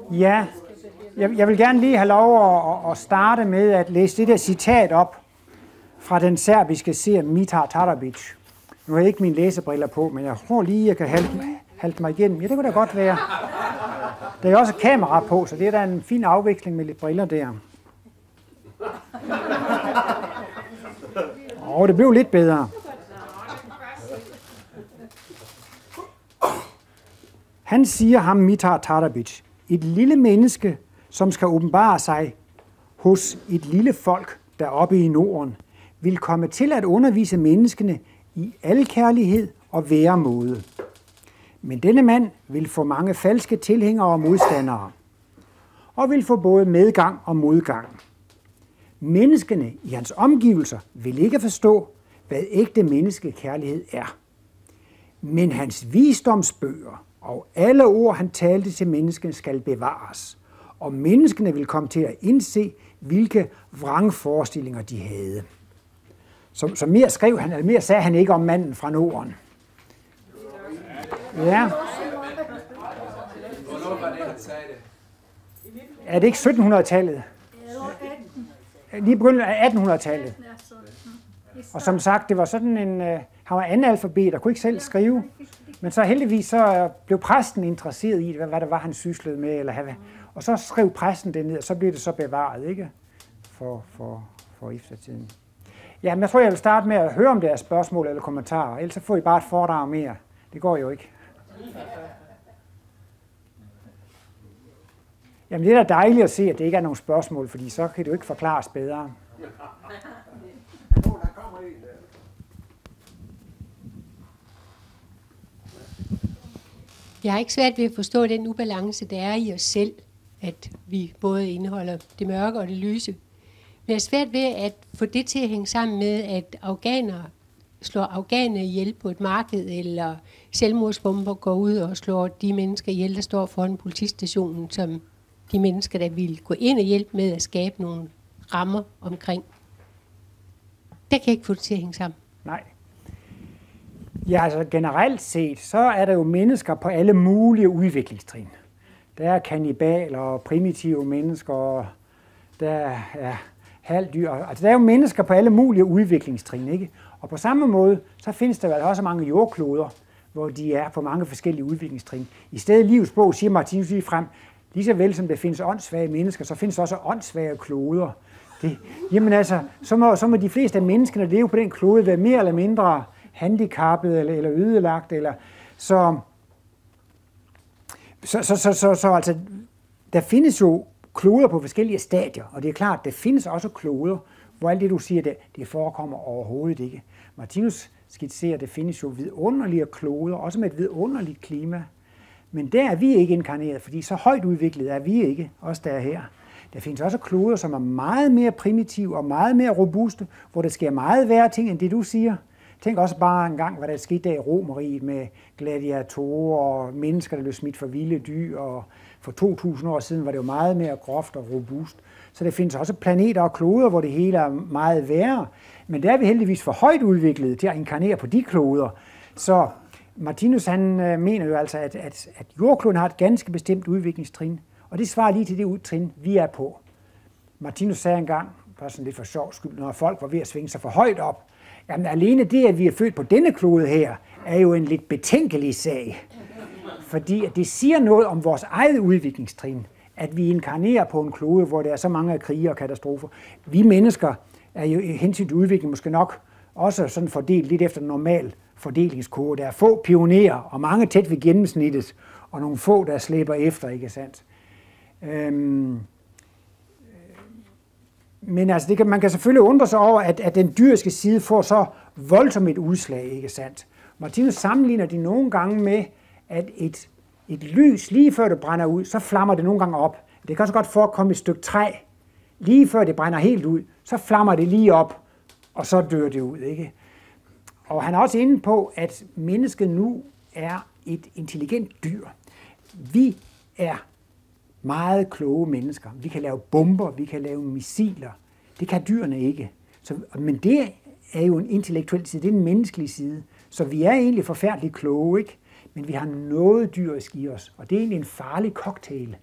Ja, jeg vil gerne lige have lov at starte med at læse det der citat op fra den serbiske seer Mitar Tarabic. Nu har jeg ikke mine læsebriller på, men jeg tror lige, jeg kan halte mig igennem. Ja, det kunne da godt være. Der er også kamera på, så det er da en fin afveksling med lidt briller der. Det blev lidt bedre. Han siger ham, Mitar Tarabic, et lille menneske, som skal åbenbare sig hos et lille folk deroppe i Norden, vil komme til at undervise menneskene i alkærlighed og væremåde. Men denne mand vil få mange falske tilhængere og modstandere, og vil få både medgang og modgang. Menneskene i hans omgivelser vil ikke forstå, hvad ægte menneskekærlighed er. Men hans visdomsbøger og alle ord, han talte til menneskene, skal bevares, og menneskene vil komme til at indse, hvilke vrangforestillinger de havde. Så mere skrev han, eller mere sagde han ikke om manden fra Norden. Ja. Hvornår var det, han sagde det? Er det ikke 1700-tallet? Lige begyndelsen af 1800-tallet. Og som sagt, det var sådan en... Han var analfabet og kunne ikke selv skrive. Men så heldigvis så blev præsten interesseret i, hvad det var, han syslede med. Og så skrev præsten det ned, og så blev det så bevaret, ikke? For eftertiden. Ja, men jeg tror, jeg vil starte med at høre om deres spørgsmål eller kommentarer. Ellers så får I bare et foredrag mere. Det går jo ikke. Jamen det er da dejligt at se, at det ikke er nogen spørgsmål, fordi så kan det jo ikke forklares bedre. Jeg har ikke svært ved at forstå den ubalance, der er i os selv, at vi både indeholder det mørke og det lyse. Men jeg er svært ved at få det til at hænge sammen med, at afghanere slår afghanere ihjel på et marked, eller selvmordsbomber går ud og slår de mennesker ihjel, der står foran politistationen, som de mennesker, der vil gå ind og hjælpe med at skabe nogle rammer omkring. Det kan jeg ikke få det til at hænge sammen. Nej. Ja, altså generelt set, så er der jo mennesker på alle mulige udviklingstrin. Der er kannibaler og primitive mennesker, og der er halvdyr. Altså der er jo mennesker på alle mulige udviklingstrin, ikke? Og på samme måde, så findes der vel også mange jordkloder, hvor de er på mange forskellige udviklingstrin. I stedet livets bog siger Martinus lige frem, lige så vel som der findes åndssvage mennesker, så findes der også åndssvage kloder. Jamen altså, så må de fleste af menneskene, der lever på den klode, være mere eller mindre handicappet eller ødelagt. Så altså, der findes jo kloder på forskellige stadier, og det er klart, der findes også kloder, hvor alt det, du siger, det forekommer overhovedet ikke. Martinus skitserer, at der findes jo vidunderlige kloder, også med et vidunderligt klima. Men der er vi ikke inkarneret, fordi så højt udviklet er vi ikke, også der her. Der findes også kloder, som er meget mere primitive og meget mere robuste, hvor der sker meget værre ting, end det du siger. Tænk også bare en gang, hvad der skete der i Romeriet med gladiatorer og mennesker, der blev smidt for vilde dyr. Og for 2000 år siden var det jo meget mere groft og robust. Så der findes også planeter og kloder, hvor det hele er meget værre. Men der er vi heldigvis for højt udviklet til at inkarnere på de kloder. Så Martinus han mener jo altså, at jordkloden har et ganske bestemt udviklingstrin. Og det svarer lige til det trin, vi er på. Martinus sagde engang, bare sådan lidt for sjov skyld, når folk var ved at svinge sig for højt op, jamen alene det, at vi er født på denne klode her, er jo en lidt betænkelig sag. Fordi det siger noget om vores eget udviklingstrin, at vi inkarnerer på en klode, hvor der er så mange krige og katastrofer. Vi mennesker er jo hensyn til udvikling måske nok også sådan fordelt lidt efter normal fordelingskode. Der er få pionerer, og mange tæt ved gennemsnittet, og nogle få, der slæber efter, ikke sandt? Men altså, man kan selvfølgelig undre sig over, at den dyriske side får så voldsomt et udslag, ikke sandt? Martinus sammenligner det nogle gange med, at et lys, lige før det brænder ud, så flammer det nogle gange op. Det kan også godt forekomme et stykke træ, lige før det brænder helt ud, så flammer det lige op, og så dør det ud, ikke? Og han er også inde på, at mennesket nu er et intelligent dyr. Vi er meget kloge mennesker. Vi kan lave bomber, vi kan lave missiler. Det kan dyrene ikke. Men det er jo en intellektuel side, det er en menneskelig side. Så vi er egentlig forfærdeligt kloge, ikke? Men vi har noget dyrisk i os, og det er egentlig en farlig cocktail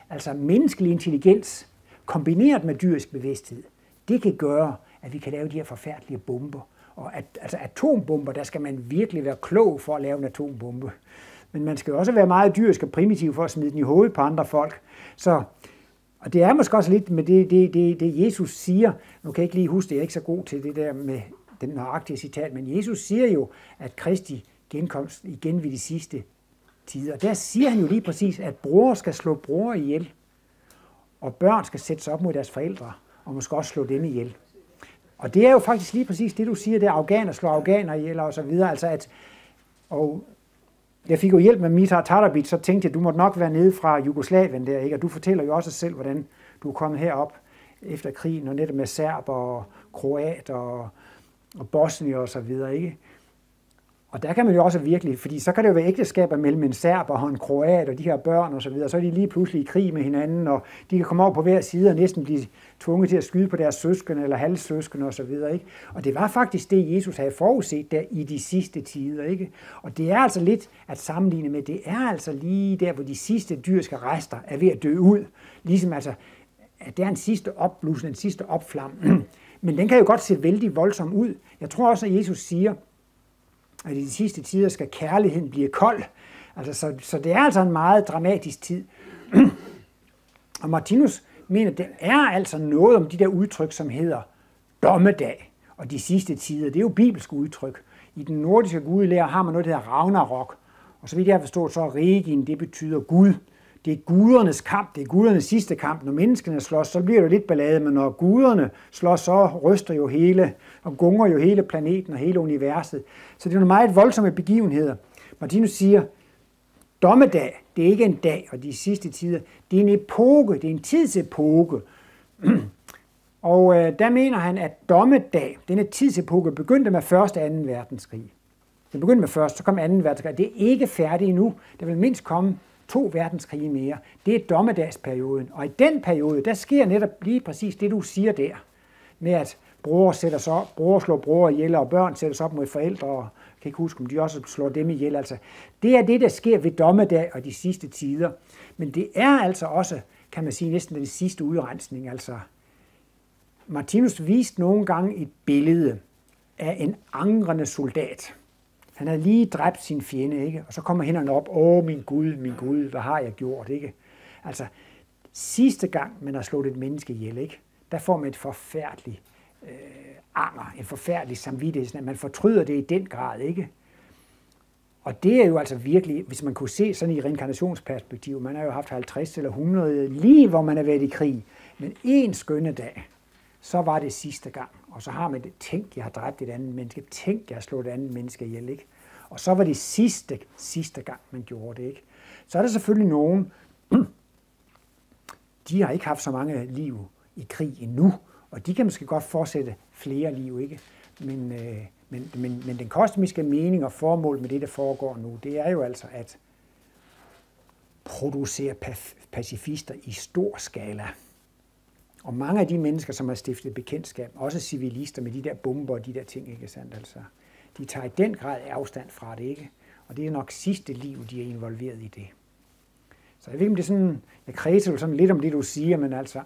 altså menneskelig intelligens, kombineret med dyrisk bevidsthed, det kan gøre, at vi kan lave de her forfærdelige bomber. Og altså atombomber, der skal man virkelig være klog for at lave en atombombe. Men man skal jo også være meget dyrisk og primitiv for at smide den i hovedet på andre folk. Så, og det er måske også lidt med det Jesus siger. Nu kan jeg ikke lige huske det, jeg er ikke så god til det der med den nøjagtige citat, men Jesus siger jo, at Kristi genkomst igen ved de sidste tider. Der siger han jo lige præcis, at bror skal slå bror ihjel, og børn skal sætte sig op mod deres forældre, og måske også slå dem ihjel. Og det er jo faktisk lige præcis det, du siger, det er afghaner slår afghaner ihjel og så videre. Altså at, og jeg fik jo hjælp med Mitar Tarabic, så tænkte jeg, du måtte nok være nede fra Jugoslavien der, ikke? Og du fortæller jo også selv, hvordan du er kommet herop efter krigen, og netop med serber og kroater og bosnier og så videre, ikke? Og der kan man jo også virkelig, fordi så kan det jo være ægteskaber mellem en serber og en kroat og de her børn og så videre, så er de lige pludselig i krig med hinanden, og de kan komme over på hver side og næsten blive tvunget til at skyde på deres søskende eller halvsøskende og så videre, ikke? Og det var faktisk det, Jesus havde forudset der i de sidste tider, ikke? Og det er altså lidt at sammenligne med, det er altså lige der, hvor de sidste dyriske rester er ved at dø ud, ligesom altså, at det er en sidste opblussen, en sidste opflamme. Men den kan jo godt se vældig voldsom ud. Jeg tror også, at Jesus siger, at i de sidste tider skal kærligheden blive kold. Altså, så det er altså en meget dramatisk tid. Og Martinus mener, at det er altså noget om de der udtryk, som hedder dommedag og de sidste tider. Det er jo bibelske udtryk. I den nordiske gudelære har man noget, der hedder Ragnarok. Og så vidt jeg har forstået, så er Regin, det betyder Gud. Det er gudernes kamp, det er gudernes sidste kamp. Når menneskene slås, så bliver det lidt ballade, men når guderne slås, så ryster jo hele, og gunger jo hele planeten og hele universet. Så det er nogle meget voldsomme begivenheder. Martinus siger, dommedag, det er ikke en dag, og de sidste tider, det er en epoke, det er en tidsepoke. Og der mener han, at dommedag, denne tidsepoke, begyndte med 1. og 2. verdenskrig. Den begyndte med først, så kom 2. verdenskrig. Det er ikke færdigt endnu. Der vil mindst komme 2 verdenskrige mere. Det er dommedagsperioden. Og i den periode, der sker netop lige præcis det, du siger der. Med at bror slår bror ihjel, og børn sætter sig op mod forældre, og jeg kan ikke huske, om de også slår dem ihjel. Altså, det er det, der sker ved dommedag og de sidste tider. Men det er altså også, kan man sige, næsten den sidste udrensning. Altså, Martinus viste nogle gange et billede af en angrende soldat. Han havde lige dræbt sin fjende, ikke? Og så kommer hænderne op, min Gud, hvad har jeg gjort, ikke? Altså, sidste gang man har slået et menneske ihjel, ikke? Der får man et forfærdeligt anger, en forfærdelig samvittighed, man fortryder det i den grad, ikke? Og det er jo altså virkelig, hvis man kunne se sådan i reinkarnationsperspektiv, man har jo haft 50 eller 100 lige, hvor man har været i krig, men en skønne dag, så var det sidste gang. Og så har man det, tænk, jeg har dræbt et andet menneske, tænk, jeg har slået et andet menneske ihjel, ikke? Og så var det sidste gang, man gjorde det, ikke? Så er der selvfølgelig nogen, de har ikke haft så mange liv i krig endnu, og de kan måske godt fortsætte flere liv, ikke? Men den kosmiske mening og formål med det, der foregår nu, det er jo altså at producere pacifister i stor skala. Og mange af de mennesker, som har stiftet bekendtskab, også civilister med de der bomber og de der ting, ikke sandt, altså, de tager i den grad afstand fra det, ikke? Og det er nok sidste liv, de er involveret i det. Så jeg ved ikke, om det er sådan, jeg kredser jo sådan lidt om det, du siger, men altså,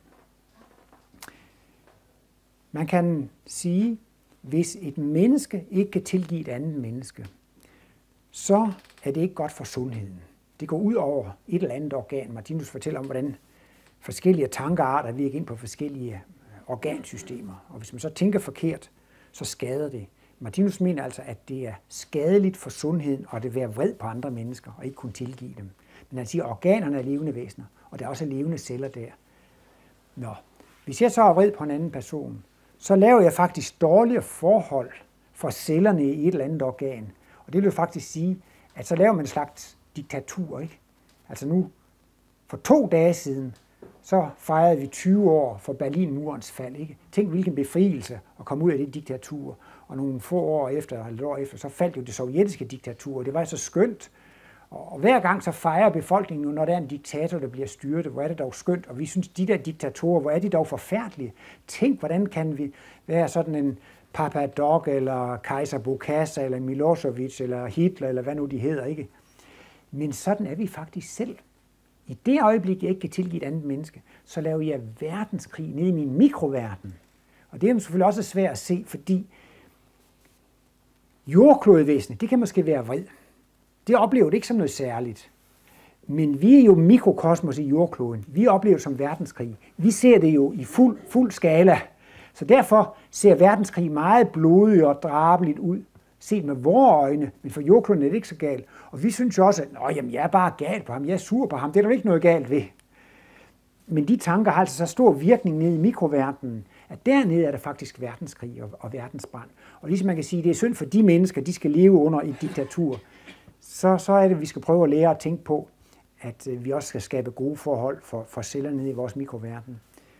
man kan sige, hvis et menneske ikke kan tilgive et andet menneske, så er det ikke godt for sundheden. Det går ud over et eller andet organ. Martinus fortæller om, hvordan forskellige tankearter virker ind på forskellige organsystemer. Og hvis man så tænker forkert, så skader det. Martinus mener altså, at det er skadeligt for sundheden, og det at være vred på andre mennesker, og ikke kunne tilgive dem. Men han siger, at organerne er levende væsener, og der er også levende celler der. Nå, hvis jeg så er vred på en anden person, så laver jeg faktisk dårligere forhold for cellerne i et eller andet organ. Og det vil jo faktisk sige, at så laver man en slags diktatur, ikke? Altså nu, for 2 dage siden, så fejrede vi 20 år for Berlinmurens fald, ikke? Tænk, hvilken befrielse at komme ud af det diktatur. Og nogle få år efter, eller et år efter, så faldt jo det sovjetiske diktatur, og det var så skønt. Og hver gang så fejrer befolkningen nu, når der er en diktator, der bliver styrtet, hvor er det dog skønt, og vi synes, de der diktatorer, hvor er de dog forfærdelige. Tænk, hvordan kan vi være sådan en Papa Dog, eller Kejser Bokassa, eller Milosevic, eller Hitler, eller hvad nu de hedder, ikke? Men sådan er vi faktisk selv. I det øjeblik, jeg ikke kan tilgive et andet menneske, så laver jeg verdenskrig nede i min mikroverden. Og det er selvfølgelig også svært at se, fordi jordklodevæsenet, det kan måske være vred. Det oplever det ikke som noget særligt. Men vi er jo mikrokosmos i jordkloden. Vi oplever det som verdenskrig. Vi ser det jo i fuld skala. Så derfor ser verdenskrig meget blodig og drabeligt ud, set med vores øjne, men for jordkloden er det ikke så galt. Og vi synes jo også, at jeg er bare gal på ham, jeg er sur på ham, det er der ikke noget galt ved. Men de tanker har altså så stor virkning nede i mikroverdenen, at dernede er der faktisk verdenskrig og verdensbrand. Og ligesom man kan sige, at det er synd for de mennesker, de skal leve under et diktatur, så er det, at vi skal prøve at lære at tænke på, at vi også skal skabe gode forhold for celler nede i vores mikroverden.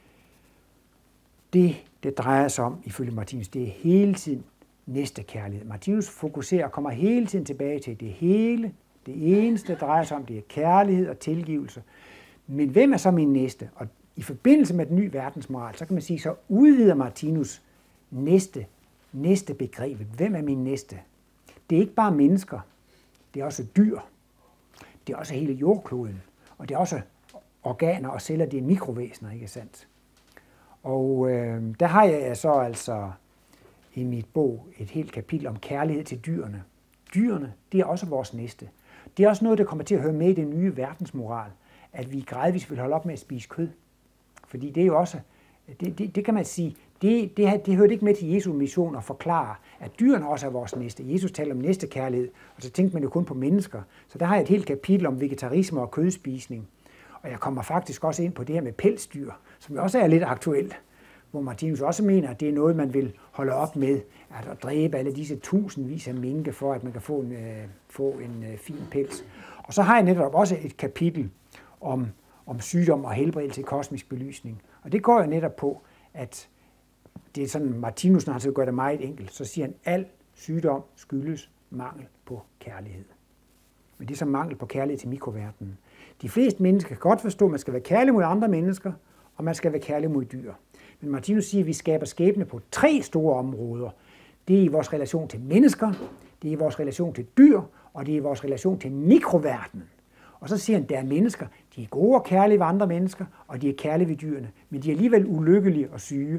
Det drejer sig om, ifølge Martinus, det er hele tiden næstekærlighed. Martinus fokuserer og kommer hele tiden tilbage til det hele. Det eneste, der drejer sig om, det er kærlighed og tilgivelse. Men hvem er så min næste? Og i forbindelse med den nye verdensmoral, så kan man sige, så udvider Martinus næste begrebet. Hvem er min næste? Det er ikke bare mennesker. Det er også dyr. Det er også hele jordkloden. Og det er også organer og celler, det er mikrovæsener, ikke sandt? Og der har jeg så altså i mit bog et helt kapitel om kærlighed til dyrene. Dyrene, det er også vores næste. Det er også noget, der kommer til at høre med i den nye verdensmoral, at vi gradvist vil holde op med at spise kød. Fordi det er jo også, det kan man sige, det hørte ikke med til Jesu mission at forklare, at dyrene også er vores næste. Jesus taler om næstekærlighed, og så tænkte man jo kun på mennesker. Så der har jeg et helt kapitel om vegetarisme og kødspisning. Og jeg kommer faktisk også ind på det her med pelsdyr, som jo også er lidt aktuelt, hvor Martinus også mener, at det er noget, man vil holde op med, at dræbe alle disse tusindvis af minke, for at man kan få en fin pels. Og så har jeg netop også et kapitel om sygdom og helbredelse i kosmisk belysning. Og det går jo netop på, at det er sådan, Martinus, når han så gør det meget enkelt, så siger han, al sygdom skyldes mangel på kærlighed. Men det er så mangel på kærlighed til mikroverdenen. De fleste mennesker kan godt forstå, at man skal være kærlig mod andre mennesker, og man skal være kærlig mod dyr. Men Martinus siger, at vi skaber skæbne på 3 store områder. Det er i vores relation til mennesker, det er i vores relation til dyr, og det er i vores relation til mikroverdenen. Og så siger han, at der er mennesker, de er gode og kærlige ved andre mennesker, og de er kærlige ved dyrene, men de er alligevel ulykkelige og syge.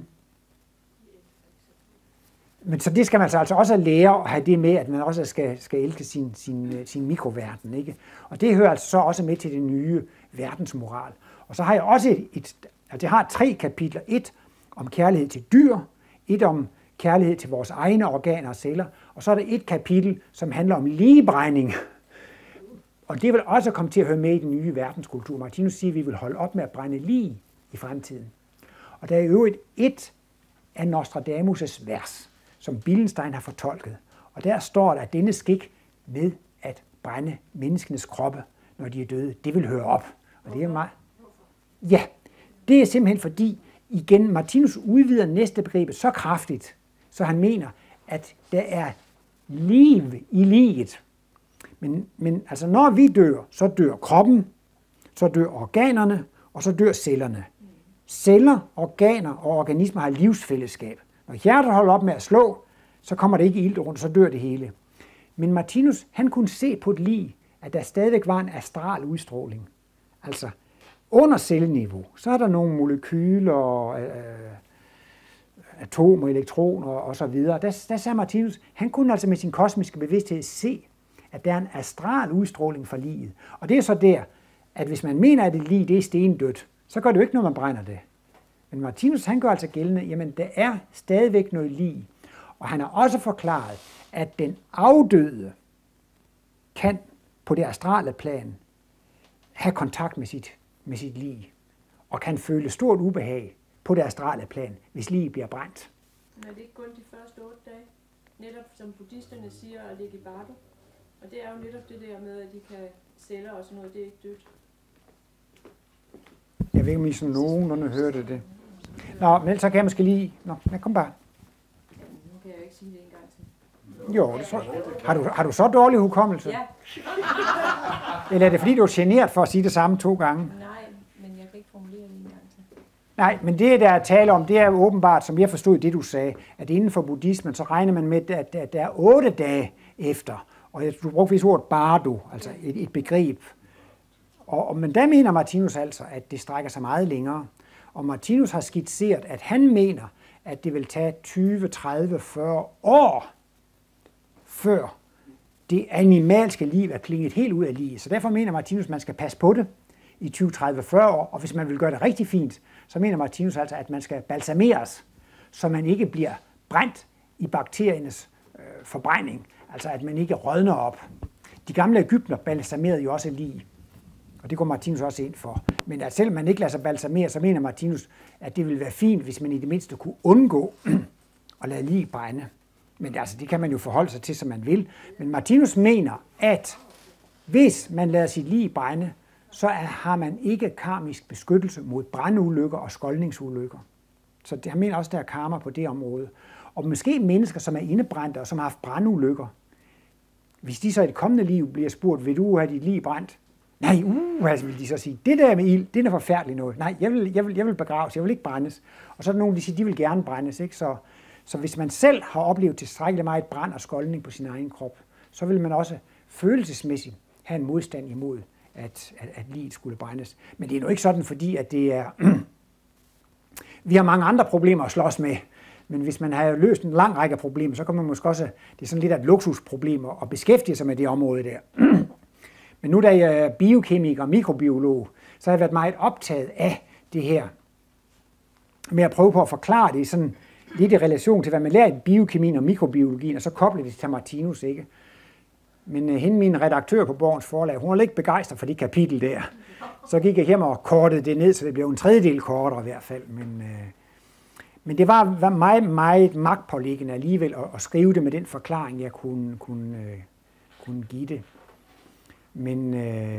Men så det skal man altså også lære at have det med, at man også skal elske sin mikroverden, ikke? Og det hører altså så også med til den nye verdensmoral. Og så har jeg også jeg har 3 kapitler. 1 om kærlighed til dyr, 1 om kærlighed til vores egne organer og celler, og så er der 1 kapitel, som handler om ligebrænding. Og det vil også komme til at høre med i den nye verdenskultur. Martinus siger, at vi vil holde op med at brænde lig i fremtiden. Og der er jo et af Nostradamus' vers, som Billenstein har fortolket. Og der står der, at denne skik med at brænde menneskenes kroppe, når de er døde, det vil høre op. Og det er meget... Ja, det er simpelthen fordi, igen, Martinus udvider næste begrebet så kraftigt, så han mener, at der er liv i liget. Men altså, når vi dør, så dør kroppen, så dør organerne, og så dør cellerne. Celler, organer og organismer har livsfællesskab. Når hjertet holder op med at slå, så kommer det ikke ilt rundt, så dør det hele. Men Martinus, han kunne se på et lig, at der stadigvæk var en astral udstråling. Altså, under celleniveau, så er der nogle molekyler, atomer, elektroner og så videre. Der sagde Martinus, han kunne altså med sin kosmiske bevidsthed se, at der er en astral udstråling fra liget. Og det er så der, at hvis man mener, at et lig det er stendødt, så gør det jo ikke, når man brænder det. Men Martinus, han gør altså gældende, jamen der er stadigvæk noget lig. Og han har også forklaret, at den afdøde kan på det astrale plan have kontakt med sit lig, og kan føle stort ubehag på det astrale plan, hvis liget bliver brændt. Men er det ikke kun de første 8 dage? Netop som buddhisterne siger at ligge i bardo. Og det er jo netop det der med, at de kan celler og sådan noget, det er ikke dødt. Jeg ved ikke, om I sådan nogenlunde hørte det. Nå, men så kan jeg måske lige... Nå, kom bare. Nu kan jeg ikke sige det en gang til. Jo, det så... Har du så dårlig hukommelse? Ja. Eller er det fordi, du er genert for at sige det samme 2 gange? Nej, men jeg kan ikke formulere det en gang til. Nej, men det, der er tale om, det er åbenbart, som jeg forstod det, du sagde, at inden for buddhismen, så regner man med, at der er 8 dage efter. Og du brugte vist ordet bardo, altså et begreb. Men der mener Martinus altså, at det strækker sig meget længere. Og Martinus har skitseret, at han mener, at det vil tage 20, 30, 40 år, før det animalske liv er klinget helt ud af livet. Så derfor mener Martinus, at man skal passe på det i 20, 30, 40 år. Og hvis man vil gøre det rigtig fint, så mener Martinus altså, at man skal balsameres, så man ikke bliver brændt i bakteriernes forbrænding. Altså at man ikke rådner op. De gamle egypter balsamerede jo også lig. Og det går Martinus også ind for. Men at selvom man ikke lader sig balsamere, så mener Martinus, at det ville være fint, hvis man i det mindste kunne undgå at lade lig brænde. Men altså, det kan man jo forholde sig til, som man vil. Men Martinus mener, at hvis man lader sit lig brænde, så har man ikke karmisk beskyttelse mod brandulykker og skoldningsulykker. Så han mener også, der er karma på det område. Og måske mennesker, som er indebrændte og som har haft brandulykker, hvis de så i det kommende liv bliver spurgt, vil du have dit lig brændt? Nej, altså vil de så sige, det der med ild, det er forfærdeligt noget. Nej, jeg vil begraves, jeg vil ikke brændes. Og så er der nogen, der siger, de vil gerne brændes. Ikke? Så hvis man selv har oplevet tilstrækkeligt meget brand og skoldning på sin egen krop, så vil man også følelsesmæssigt have en modstand imod, at liget skulle brændes. Men det er jo ikke sådan, fordi at det er... Vi har mange andre problemer at slås med, men hvis man har løst en lang række problemer, så kan man måske også... Det er sådan lidt af et luksusproblem at beskæftige sig med det område der. Men nu da jeg er biokemiker og mikrobiolog, så har jeg været meget optaget af det her, med at prøve på at forklare det sådan lidt i relation til, hvad man lærer i biokemien og mikrobiologien, og så koble det til Martinus, ikke? Men hende, min redaktør på Borgens Forlag, hun var ikke begejstret for det kapitel der. Så gik jeg hjem og kortede det ned, så det blev en tredjedel kortere i hvert fald. Men det var meget, meget magtpåliggende alligevel at skrive det med den forklaring, jeg kunne give det. Men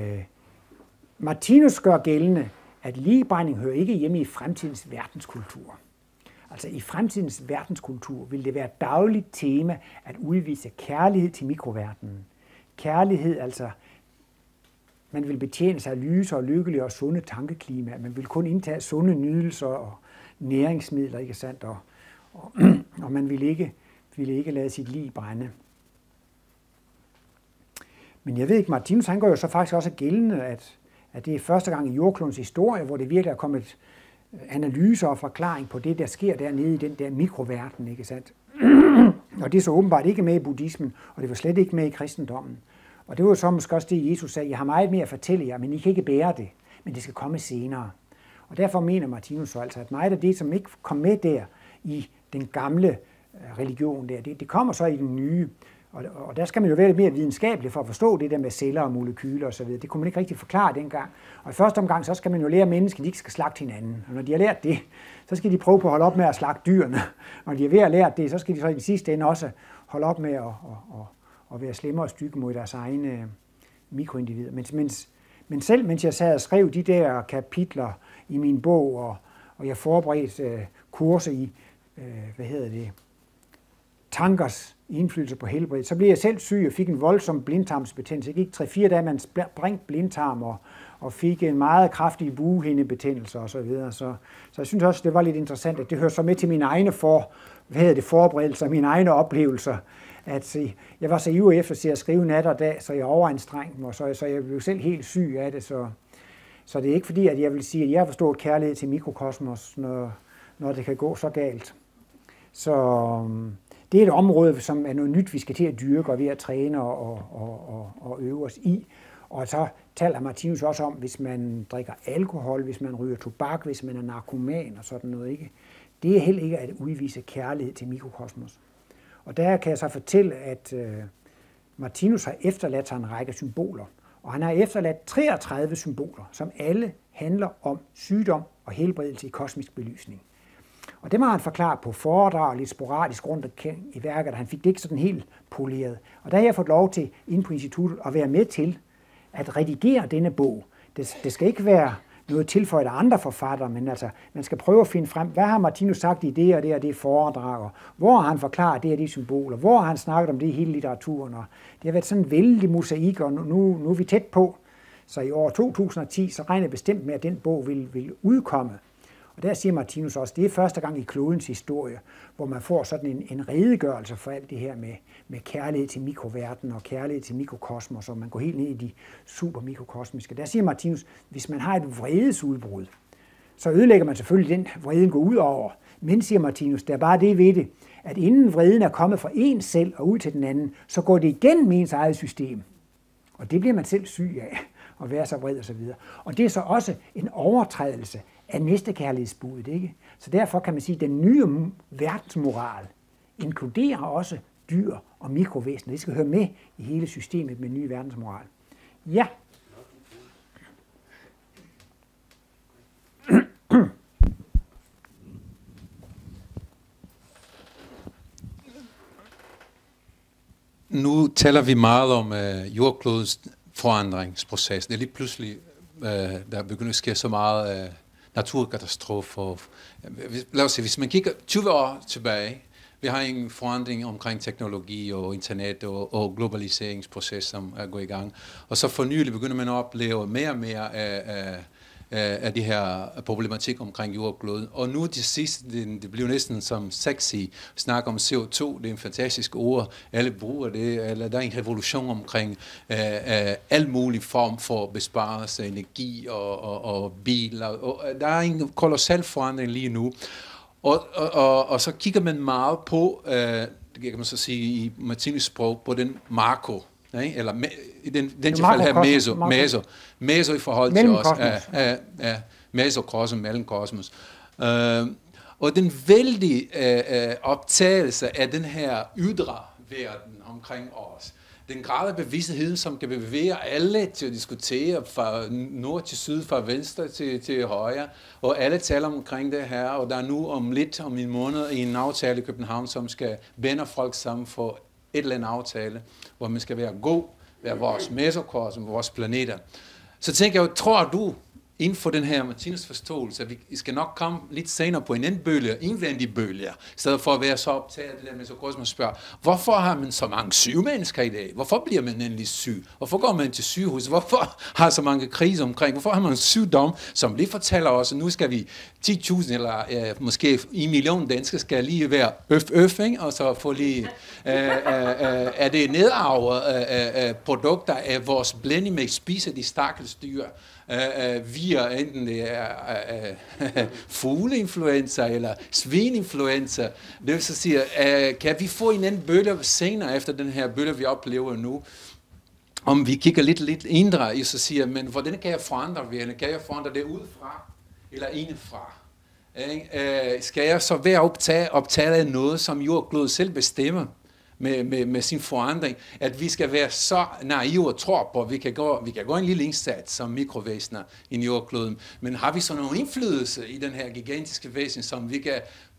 Martinus gør gældende, at ligbrænding hører ikke hjemme i fremtidens verdenskultur. Altså i fremtidens verdenskultur vil det være et dagligt tema at udvise kærlighed til mikroverdenen. Kærlighed, altså man vil betjene sig af lyse og lykkelige og sunde tankeklima. Man vil kun indtage sunde nydelser og næringsmidler, ikke sandt? Og man ville ikke lade sit lig brænde. Men jeg ved ikke, Martinus han gør jo så faktisk også gældende, at det er første gang i jordklodens historie, hvor det virkelig er kommet analyser og forklaring på det, der sker dernede i den der mikroverden, ikke sandt? Og det er så åbenbart ikke med i buddhismen, og det var slet ikke med i kristendommen. Og det var jo så måske også det, Jesus sagde, jeg har meget mere at fortælle jer, men I kan ikke bære det, men det skal komme senere. Og derfor mener Martinus så altså, at meget af det, som ikke kom med der i den gamle religion der, det kommer så i den nye. Og der skal man jo være lidt mere videnskabelig for at forstå det der med celler og molekyler osv. Det kunne man ikke rigtig forklare dengang. Og i første omgang, så skal man jo lære, at mennesker ikke skal slagte hinanden. Og når de har lært det, så skal de prøve på at holde op med at slagte dyrene. Når de er ved at lære det, så skal de så i den sidste ende også holde op med at være slemmere og stygge mod deres egne mikroindivider. Men selv mens jeg sad og skrev de der kapitler i min bog, og jeg forberedte kurser i, tankers indflydelse på helbred, så blev jeg selv syg og fik en voldsom blindtarmsbetændelse. Jeg gik 3-4 dage med en sprængt blindtarm og fik en meget kraftig bughindebetændelse og så videre. Så jeg synes også, det var lidt interessant, at det hører så med til mine egne forberedelser, mine egne oplevelser. At jeg var så ivrig efter at skrive nat og dag, så jeg overanstrengte mig, så jeg blev selv helt syg af det. Så det er ikke fordi, at jeg vil sige, at jeg har forstået kærlighed til mikrokosmos, når det kan gå så galt. Så det er et område, som er noget nyt, vi skal til at dyrke og ved at træne og øve os i. Og så taler Martinus også om, hvis man drikker alkohol, hvis man ryger tobak, hvis man er narkoman og sådan noget, ikke? Det er heller ikke at udvise kærlighed til mikrokosmos. Og der kan jeg så fortælle, at Martinus har efterladt sig en række symboler. Og han har efterladt 33 symboler, som alle handler om sygdom og helbredelse i kosmisk belysning. Og det har han forklaret på foredrag lidt sporadisk rundt omkring i værket, og han fik det ikke sådan helt poleret. Og der har jeg fået lov til, inde på instituttet, at være med til at redigere denne bog. Det skal ikke være noget tilføjet af andre forfattere, men altså, man skal prøve at finde frem, hvad har Martinus sagt i det og det og det foredrag, og hvor har han forklaret det og de symboler, hvor har han snakket om det i hele litteraturen, og det har været sådan en vældig mosaik, og nu er vi tæt på. Så i år 2010, så regner jeg bestemt med, at den bog vil udkomme. Og der siger Martinus også, det er første gang i klodens historie, hvor man får sådan en redegørelse for alt det her med kærlighed til mikroverden og kærlighed til mikrokosmos, og man går helt ned i de supermikrokosmiske. Der siger Martinus, hvis man har et vredesudbrud, så ødelægger man selvfølgelig den vreden går ud over. Men, siger Martinus, der er bare det ved det, at inden vreden er kommet fra en selv og ud til den anden, så går det igen med ens eget system. Og det bliver man selv syg af, at være så vred og så videre. Og det er så også en overtrædelse af næstekærlighedsbudet, ikke? Så derfor kan man sige, at den nye verdensmoral inkluderer også dyr og mikrovæsener. Det skal høre med i hele systemet med ny verdensmoral. Ja. Nu taler vi meget om jordklodens forandringsproces. Det er lige pludselig, der begynder at ske så meget naturkatastrofer. Lad os se, hvis man kigger 20 år tilbage, vi har en forandring omkring teknologi og internet og globaliseringsproces, som er gået i gang. Og så for nylig begynder man at opleve mere og mere af de her problematik omkring jordkloden. Og nu det sidste, det bliver næsten som sexy, snakke om CO2, det er en fantastisk ord, alle bruger det, eller der er en revolution omkring al mulig form for besparelse, energi og biler, og der er en kolossal forandring lige nu. Og så kigger man meget på, det kan man så sige i Martinus sprog, på den makro, eller i den tilfælde her meso i forhold til os, mesokosmos, mellemkosmos. Og den vældige optagelse af den her ydre verden omkring os, den grad af bevidsthed, som kan bevæge alle til at diskutere fra nord til syd, fra venstre til højre, og alle taler omkring det her, og der er nu om en måned en aftale i København, som skal binde folk sammen for et eller andet aftale, hvor man skal være god, være vores mesokosmos, vores planeter. Så tænker jeg, tror du, inden for den her Martinus forståelse, at vi skal nok komme lidt senere på en anden bølge, indvendig bølge, i stedet for at være så optaget af det der mesokosmos, spørger, hvorfor har man så mange syge mennesker i dag? Hvorfor bliver man endelig syg? Hvorfor går man til sygehus? Hvorfor har så mange kriser omkring? Hvorfor har man en sygdom, som lige fortæller os, at nu skal vi 10.000 eller måske 1 million danskere skal lige være ikke? Og så få lige, er det nedarvet produkter af vores blændemægt spiser de stakkels dyr, via enten det er fugleinfluenza eller svininfluenza. Det vil så sige, kan vi få en anden bølge senere efter den her bølge, vi oplever nu? Om vi kigger lidt indre i, så siger men hvordan kan jeg forandre det? Kan jeg forandre det udefra eller indefra? Skal jeg så være optaget af noget, som jordkloden selv bestemmer? Med sin forandring, at vi skal være så naive og tror på, at vi kan gå en lille indsats som mikrovæsener i jordkloden, men har vi så nogen indflydelse i den her gigantiske væsen, som vi kan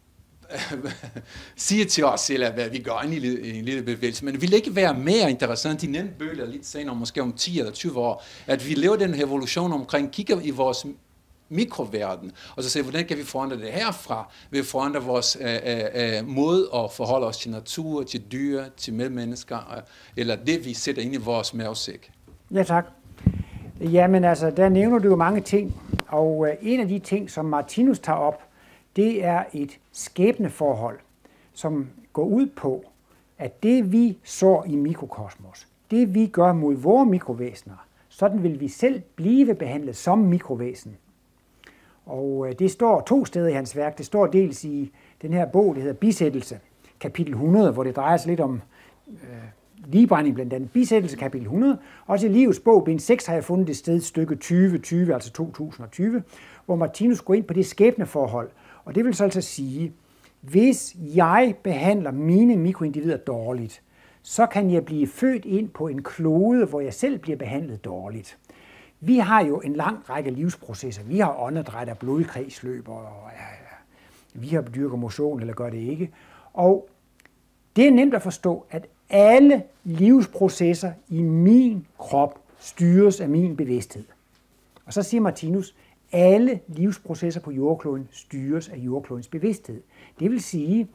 sige til os selv, at vi gør en lille bevægelse, men vil det ikke være mere interessant i den bølge lidt senere, måske om 10 eller 20 år, at vi lever den evolution omkring, kigger i vores mikroverden, og så siger, hvordan kan vi forandre det herfra? Vi forandre vores måde at forholde os til natur, til dyr, til medmennesker, eller det, vi sætter ind i vores mavesæk. Ja, tak. Jamen altså, der nævner du jo mange ting, og en af de ting, som Martinus tager op, det er et skæbneforhold, som går ud på, at det vi sår i mikrokosmos, det vi gør mod vores mikrovæsener, sådan vil vi selv blive behandlet som mikrovæsen. Og det står 2 steder i hans værk. Det står dels i den her bog, der hedder Bisættelse, kapitel 100, hvor det drejer sig lidt om ligebrænding, blandt andet Bisættelse, kapitel 100. Også i Livets bog, bind 6, har jeg fundet et sted, stykke 2020, altså 2020, hvor Martinus går ind på det skæbneforhold. Og det vil så altså sige, hvis jeg behandler mine mikroindivider dårligt, så kan jeg blive født ind på en klode, hvor jeg selv bliver behandlet dårligt. Vi har jo en lang række livsprocesser. Vi har åndedræt og blodkredsløb, og vi har dyrker motion, eller gør det ikke. Og det er nemt at forstå, at alle livsprocesser i min krop styres af min bevidsthed. Og så siger Martinus, alle livsprocesser på jordkloden styres af jordklodens bevidsthed. Det vil sige,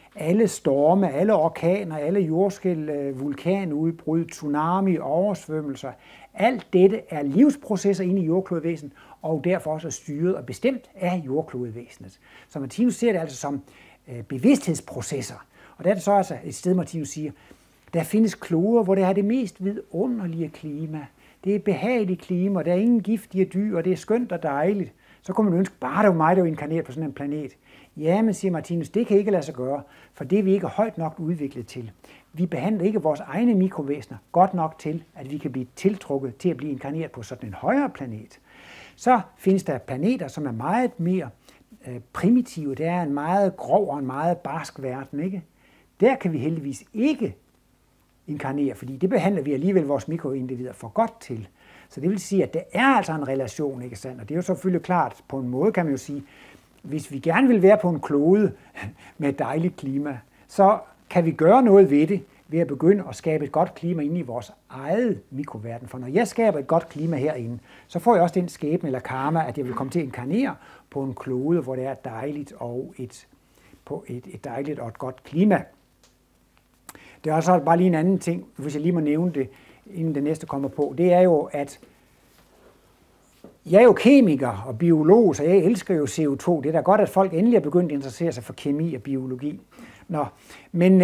alle storme, alle orkaner, alle jordskælv, vulkanudbrud, tsunami, oversvømmelser. Alt dette er livsprocesser inde i jordklodevæsenet, og derfor også styret og bestemt af jordklodevæsenet. Så Martinus ser det altså som bevidsthedsprocesser. Og der er det så altså et sted, Martinus siger, der findes kloder, hvor det er det mest vidunderlige klima. Det er et behageligt klima, der er ingen giftige dyr, og det er skønt og dejligt. Så kunne man ønske, bare det var mig, der var inkarneret på sådan en planet. Ja, men siger Martinus, det kan ikke lade sig gøre, for det er vi ikke højt nok udviklet til. Vi behandler ikke vores egne mikrovæsener godt nok til, at vi kan blive tiltrukket til at blive inkarneret på sådan en højere planet. Så findes der planeter, som er meget mere primitive. Det er en meget grov og en meget barsk verden, ikke? Der kan vi heldigvis ikke inkarnere, fordi det behandler vi alligevel vores mikroindivider for godt til. Så det vil sige, at der er altså en relation, ikke sandt? Og det er jo selvfølgelig klart, på en måde kan man jo sige, hvis vi gerne vil være på en klode med et dejligt klima, så kan vi gøre noget ved det, ved at begynde at skabe et godt klima inde i vores eget mikroverden. For når jeg skaber et godt klima herinde, så får jeg også den skæbne eller karma, at jeg vil komme til at inkarnere på en klode, hvor det er dejligt og et dejligt og et godt klima. Det er også bare lige en anden ting, hvis jeg lige må nævne det, inden det næste kommer på. Det er jo, at jeg er jo kemiker og biolog, så jeg elsker jo CO2. Det er da godt, at folk endelig er begyndt at interessere sig for kemi og biologi. Men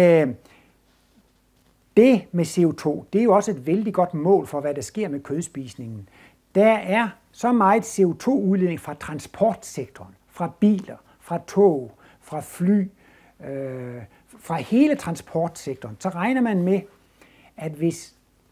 det med CO2, det er jo også et vældig godt mål for, hvad der sker med kødspisningen. Der er så meget CO2-udledning fra transportsektoren, fra biler, fra tog, fra fly, fra hele transportsektoren. Så regner man med, at hvis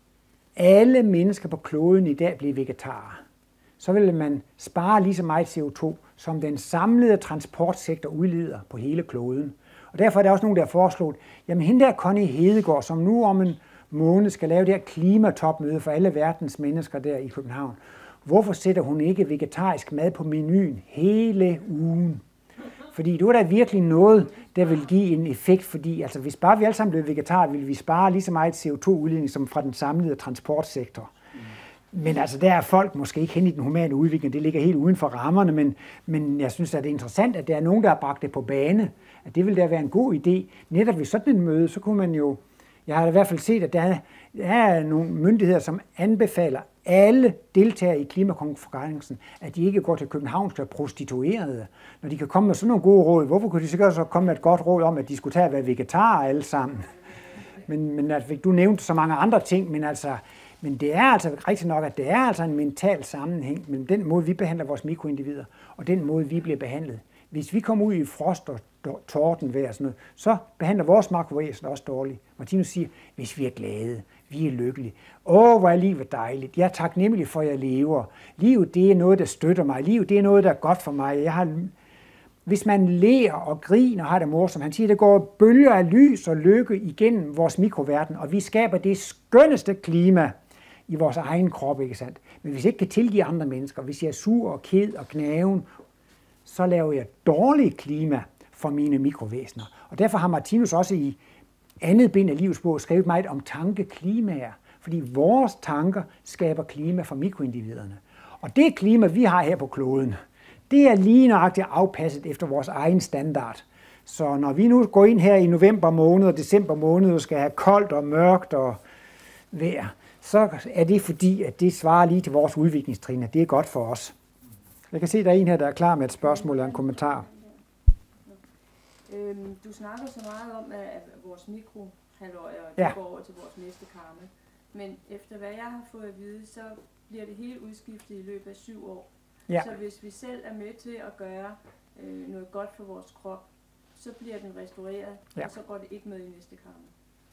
alle mennesker på kloden i dag bliver vegetarer, så vil man spare lige så meget CO2, som den samlede transportsektor udleder på hele kloden. Og derfor er der også nogen, der har foreslået, jamen hende der Connie Hedegaard, som nu om en måned skal lave det her klimatopmøde for alle verdens mennesker der i København, hvorfor sætter hun ikke vegetarisk mad på menuen hele ugen? Fordi det var da virkelig noget, der vil give en effekt, fordi altså, hvis bare vi alle sammen blev vegetarer, ville vi spare lige så meget CO2-udledning som fra den samlede transportsektor. Men altså, der er folk måske ikke hen i den humane udvikling, det ligger helt uden for rammerne, men jeg synes, at det er interessant, at der er nogen, der har bragt det på bane, at det vil da være en god idé. Netop ved sådan en møde, så kunne man jo, jeg har i hvert fald set, at der er nogle myndigheder, som anbefaler alle deltagere i klimakonferencen, at de ikke går til København og prostituerede. Når de kan komme med sådan nogle gode råd, hvorfor kunne de så komme med et godt råd om, at de skulle tage at være vegetarer alle sammen? Men altså, du nævnte så mange andre ting, men det er altså rigtigt nok, at det er altså en mental sammenhæng mellem den måde, vi behandler vores mikroindivider, og den måde, vi bliver behandlet. Hvis vi kommer ud i frost og tordenvejr og sådan noget, så behandler vores makrovæsen også dårligt. Martinus siger, hvis vi er glade, vi er lykkelige. Hvor er livet dejligt. Jeg er taknemmelig for, at jeg lever. Livet, det er noget, der støtter mig. Livet, det er noget, der er godt for mig. Hvis man ler og griner og har det morsomt, han siger, det går bølger af lys og lykke igennem vores mikroverden, og vi skaber det skønneste klima i vores egen krop, ikke sandt? Men hvis jeg ikke kan tilgive andre mennesker, hvis jeg er sur og ked og gnaven, så laver jeg dårligt klima for mine mikrovæsener. Og derfor har Martinus også i andet bind af livets bog skrevet meget om tankeklimaer, fordi vores tanker skaber klima for mikroindividerne. Og det klima, vi har her på kloden, det er lige nøjagtigt afpasset efter vores egen standard. Så når vi nu går ind her i november måned og december måned og skal have koldt og mørkt og vejr, så er det fordi, at det svarer lige til vores udviklingstrin, at det er godt for os. Jeg kan se, at der er en her, der er klar med et spørgsmål eller en kommentar. Du snakker så meget om, at vores mikrohalvøjer går over til vores næste karma. Men efter hvad jeg har fået at vide, så bliver det helt udskiftet i løbet af 7 år. Ja. Så hvis vi selv er med til at gøre noget godt for vores krop, så bliver den restaureret, og så går det ikke med i næste karma.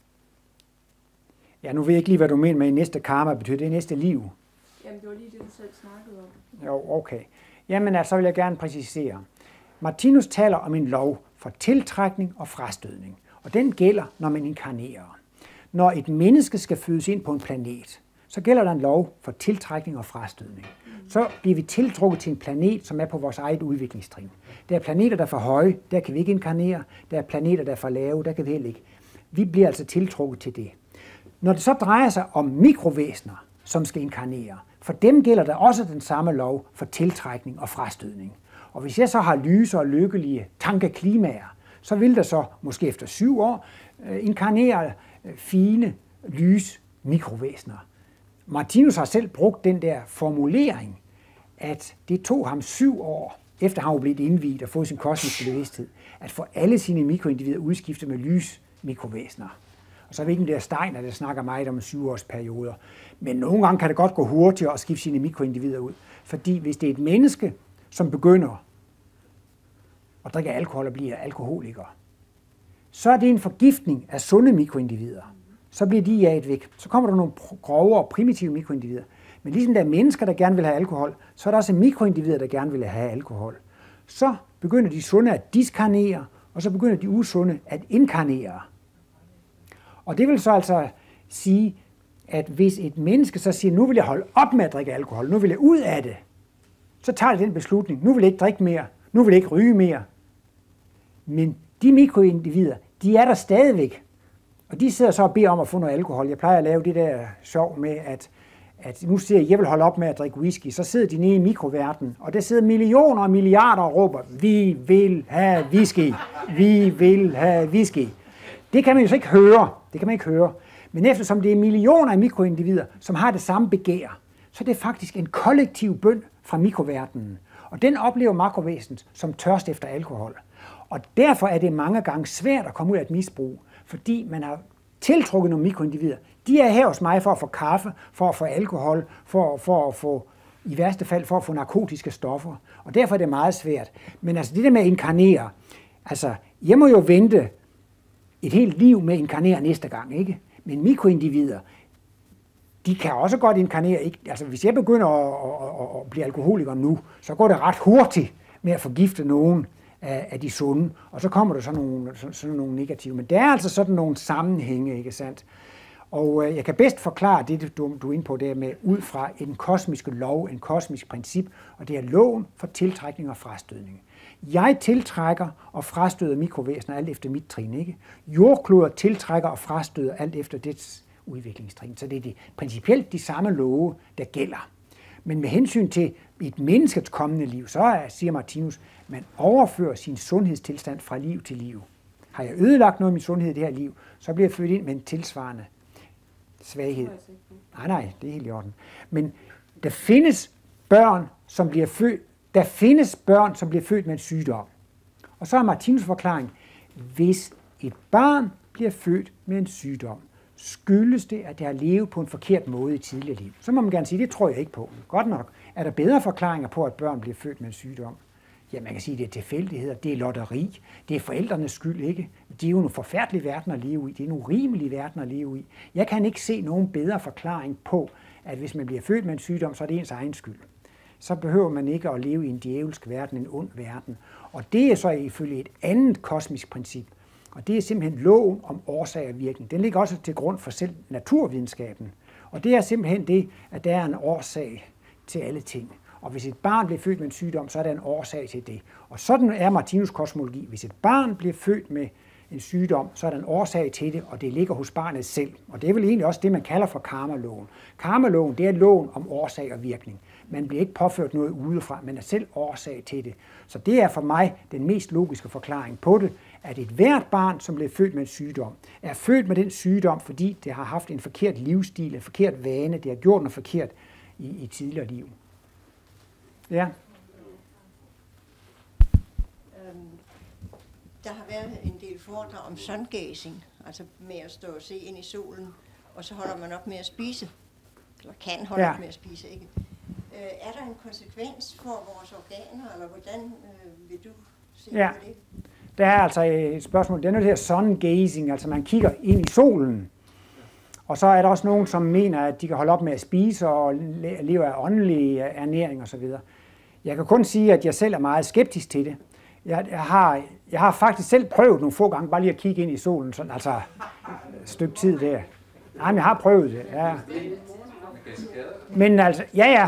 Ja, nu ved jeg ikke lige, hvad du mener med i næste karma. Betyder det næste liv? Jamen, det var lige det, du selv snakkede om. Jo, okay. Jamen, altså, så vil jeg gerne præcisere. Martinus taler om en lov for tiltrækning og frastødning, og den gælder, når man inkarnerer. Når et menneske skal fødes ind på en planet, så gælder der en lov for tiltrækning og frastødning. Så bliver vi tiltrukket til en planet, som er på vores eget udviklingstrin. Der er planeter, der er for høje, der kan vi ikke inkarnere. Der er planeter, der er for lave, der kan vi heller ikke. Vi bliver altså tiltrukket til det. Når det så drejer sig om mikrovæsener, som skal inkarnere, for dem gælder der også den samme lov for tiltrækning og frastødning. Og hvis jeg så har lyse og lykkelige tankeklimaer, så vil der så, måske efter 7 år, inkarnere fine, lys mikrovæsener. Martinus har selv brugt den der formulering, at det tog ham 7 år, efter han var blevet indviet og fået sin kosmiske bevidsthed, at få alle sine mikroindivider udskiftet med lys mikrovæsener. Og så er det ikke der Steiner, der snakker meget om 7-årsperioder. Men nogle gange kan det godt gå hurtigere at skifte sine mikroindivider ud. Fordi hvis det er et menneske, som begynder at drikke alkohol og bliver alkoholiker, så er det en forgiftning af sunde mikroindivider. Så bliver de jaget væk. Så kommer der nogle grovere, primitive mikroindivider. Men ligesom der er mennesker, der gerne vil have alkohol, så er der også mikroindivider, der gerne vil have alkohol. Så begynder de sunde at diskarnere, og så begynder de usunde at inkarnere. Og det vil så altså sige, at hvis et menneske så siger, nu vil jeg holde op med at drikke alkohol, nu vil jeg ud af det, så tager det den beslutning, nu vil jeg ikke drikke mere, nu vil jeg ikke ryge mere. Men de mikroindivider, de er der stadigvæk, og de sidder så og beder om at få noget alkohol. Jeg plejer at lave det der sjov med, at nu siger jeg vil holde op med at drikke whisky, så sidder de nede i mikroverdenen, og der sidder millioner og milliarder og råber, vi vil have whisky, vi vil have whisky. Det kan man jo så ikke høre. Det kan man ikke høre. Men eftersom det er millioner af mikroindivider, som har det samme begær, så er det faktisk en kollektiv bøn fra mikroverdenen. Og den oplever makrovæsenet som tørst efter alkohol. Og derfor er det mange gange svært at komme ud af et misbrug, fordi man har tiltrukket nogle mikroindivider. De er her hos mig for at få kaffe, for at få alkohol, for at få, i værste fald, for at få narkotiske stoffer. Og derfor er det meget svært. Men altså det der med at inkarnere, altså jeg må jo vente et helt liv med at inkarnere næste gang, ikke? Men mikroindivider, de kan også godt inkarnere, ikke? Altså hvis jeg begynder at blive alkoholiker nu, så går det ret hurtigt med at forgifte nogen af de sunde, og så kommer der sådan nogle negative. Men der er altså sådan nogle sammenhænge, ikke sandt? Og jeg kan bedst forklare det, du er inde på, det med ud fra en kosmisk lov, en kosmisk princip, og det er loven for tiltrækning og frastødning. Jeg tiltrækker og frastøder mikrovæsener alt efter mit trin, ikke? Jordkloder tiltrækker og frastøder alt efter dets udviklingstrin. Så det er principielt de samme love, der gælder. Men med hensyn til et menneskets kommende liv, så siger Martinus, man overfører sin sundhedstilstand fra liv til liv. Har jeg ødelagt noget af min sundhed i det her liv, så bliver jeg født ind med en tilsvarende svaghed. Nej, det er helt i orden. Men der findes børn, som bliver født med en sygdom. Og så er Martinus forklaring, hvis et barn bliver født med en sygdom, skyldes det, at det har levet på en forkert måde i tidligere liv. Så må man gerne sige, det tror jeg ikke på. Godt nok. Er der bedre forklaringer på, at børn bliver født med en sygdom? Ja, man kan sige, det er tilfældigheder, det er lotteri, det er forældrenes skyld, ikke? Det er jo nogle forfærdelige verdener at leve i, det er nogle urimelige verdener at leve i. Jeg kan ikke se nogen bedre forklaring på, at hvis man bliver født med en sygdom, så er det ens egen skyld. Så behøver man ikke at leve i en djævelsk verden, en ond verden. Og det er så ifølge et andet kosmisk princip. Og det er simpelthen loven om årsag og virkning. Den ligger også til grund for selv naturvidenskaben. Og det er simpelthen det, at der er en årsag til alle ting. Og hvis et barn bliver født med en sygdom, så er der en årsag til det. Og sådan er Martinus kosmologi. Hvis et barn bliver født med en sygdom, så er der en årsag til det, og det ligger hos barnet selv. Og det er vel egentlig også det, man kalder for karmaloven. Karmaloven, det er loven om årsag og virkning. Man bliver ikke påført noget udefra, men er selv årsag til det. Så det er for mig den mest logiske forklaring på det, at et hvert barn, som bliver født med en sygdom, er født med den sygdom, fordi det har haft en forkert livsstil, en forkert vane, det har gjort noget forkert i tidligere liv. Ja. Der har været en del foredrag om sungazing, altså med at stå og se ind i solen, og så holder man op med at spise, eller kan holde op med at spise, ikke? Er der en konsekvens for vores organer, eller hvordan vil du se på det? Der er altså et spørgsmål, det er noget her sungazing, altså man kigger ind i solen, og så er der også nogen, som mener, at de kan holde op med at spise og leve af åndelig ernæring osv. Jeg kan kun sige, at jeg selv er meget skeptisk til det. Jeg har faktisk selv prøvet nogle få gange bare lige at kigge ind i solen, sådan altså et stykke tid der. Nej, men jeg har prøvet det, ja. Men altså,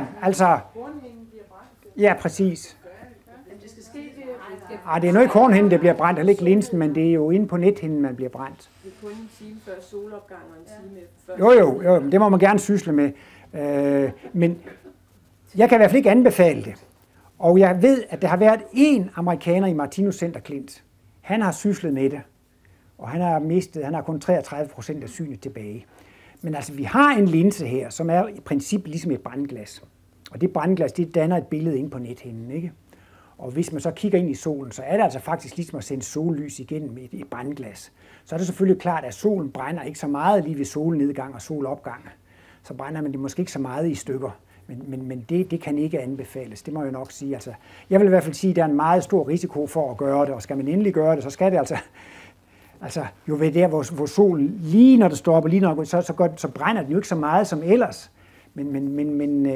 ja, præcis. Det er noget i kornhinden, der bliver brændt, eller ikke linsen, men det er jo inde på nethinden, man bliver brændt. Det er kun en time før solopgang og en time før... Jo, det må man gerne sysle med. Men jeg kan i hvert fald ikke anbefale det. Og jeg ved, at der har været én amerikaner i Martinus Center Klint. Han har syslet med det, og han har kun 33% af synet tilbage. Men altså, vi har en linse her, som er i princippet ligesom et brændglas. Og det brændglas, det danner et billede inde på nethinden, ikke? Og hvis man så kigger ind i solen, så er det altså faktisk ligesom at sende sollys igennem et brændglas. Så er det selvfølgelig klart, at solen brænder ikke så meget lige ved solnedgang og solopgang. Så brænder man det måske ikke så meget i stykker. Men det kan ikke anbefales, det må jeg nok sige. Altså, jeg vil i hvert fald sige, at der er en meget stor risiko for at gøre det, og skal man endelig gøre det, så skal det altså jo ved der, hvor solen lige når det står op, og lige når så brænder den jo ikke så meget som ellers. Men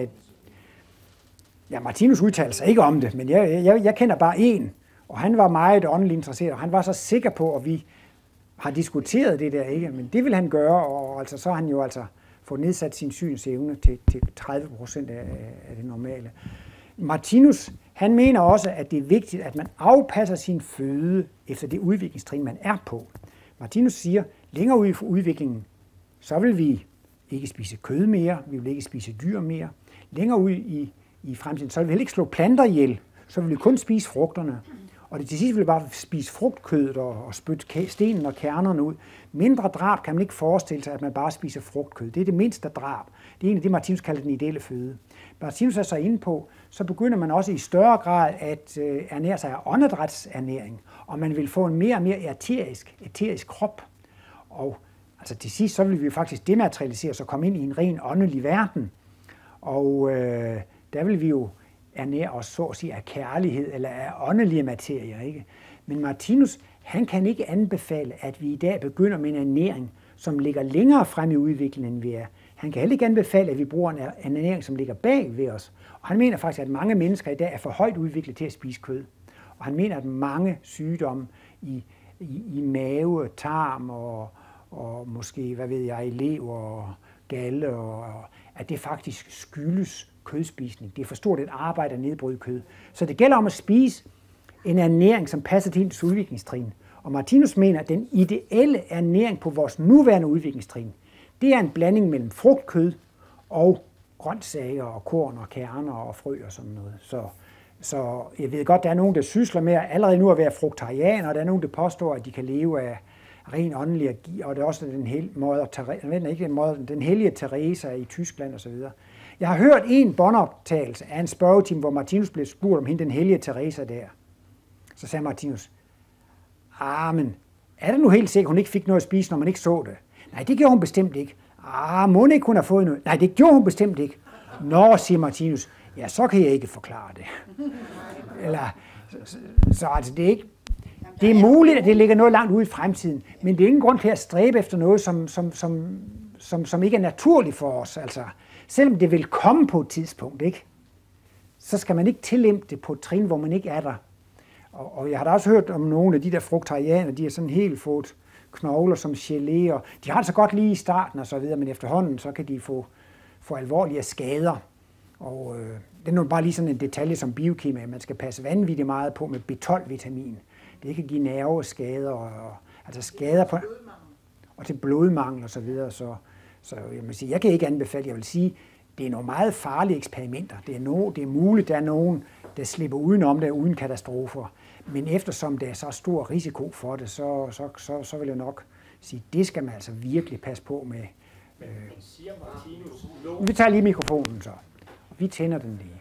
ja, Martinus udtalte sig ikke om det, men jeg kender bare en, og han var meget åndeligt interesseret, og han var så sikker på, at vi har diskuteret det der, ikke? Men det vil han gøre, og altså, så har han jo altså fået nedsat sin synsevne til 30% af det normale. Martinus, han mener også, at det er vigtigt, at man afpasser sin føde efter det udviklingstrin, man er på. Martinus siger, længere ude i udviklingen, så vil vi ikke spise kød mere, vi vil ikke spise dyr mere. Længere ude i fremtiden, så vil vi heller ikke slå planter ihjel, så vil vi kun spise frugterne. Og det til sidst vil vi bare spise frugtkødet og spytte stenen og kernerne ud. Mindre drab kan man ikke forestille sig, at man bare spiser frugtkød. Det er det mindste drab. Det er en af det, Martinus kalder den ideelle føde. Martinus er så inde på, så begynder man også i større grad at ernære sig af åndedrætsernæring, og man vil få en mere og mere æterisk krop. Og altså til sidst, så vil vi faktisk dematerialisere os og komme ind i en ren åndelig verden. Og der vil vi jo ernære os, så at sige, af kærlighed eller af åndelige materier, ikke? Men Martinus, han kan ikke anbefale, at vi i dag begynder med en ernæring, som ligger længere frem i udviklingen, end vi er. Han kan heller ikke anbefale, at vi bruger en ernæring, som ligger bag ved os. Og han mener faktisk, at mange mennesker i dag er for højt udviklet til at spise kød. Og han mener, at mange sygdomme i mave, tarm og måske, hvad ved jeg, lever og galle, og at det faktisk skyldes kødspisning. Det er for stort et arbejde at nedbryde kød. Så det gælder om at spise en ernæring, som passer til ens udviklingstrin. Og Martinus mener, at den ideelle ernæring på vores nuværende udviklingstrin, det er en blanding mellem frugtkød og grøntsager og korn og kerner og frø og sådan noget. Så jeg ved godt, der er nogen, der sysler med allerede nu at være fruktarianer, og der er nogen, der påstår, at de kan leve af ren åndelig energi, og det er også den hellige Teresa i Tyskland osv. Jeg har hørt en båndoptagelse af en spørgetime, hvor Martinus blev spurgt om hende, den hellige Teresa der. Så sagde Martinus, men er det nu helt sikkert, hun ikke fik noget at spise, når man ikke så det? Nej, det gjorde hun bestemt ikke. Må ikke hun have fået noget? Nej, det gjorde hun bestemt ikke. Nå, siger Martinus, ja, så kan jeg ikke forklare det. Eller, så altså, det er ikke... Det er muligt, at det ligger noget langt ude i fremtiden, men det er ingen grund til at stræbe efter noget, som ikke er naturligt for os. Altså, selvom det vil komme på et tidspunkt, ikke? Så skal man ikke tillempe det på et trin, hvor man ikke er der. Og jeg har da også hørt om nogle af de der fruktarianer, de har sådan helt fået knogler som gelé, og de har det så godt lige i starten og så videre, men efterhånden så kan de få alvorlige skader. Og det er nu bare lige sådan en detalje som biokemi, man skal passe vanvittigt meget på med B12-vitamin. Det kan give nerveskader, altså skader på, og til blodmangel og så videre. Så jeg må sige, jeg kan ikke anbefale, jeg vil sige, det er nogle meget farlige eksperimenter. Det er muligt, der er nogen, der slipper udenom det uden katastrofer. Men eftersom der er så stor risiko for det, så vil jeg nok sige, det skal man altså virkelig passe på med. Vi tager lige mikrofonen så. Vi tænder den lige.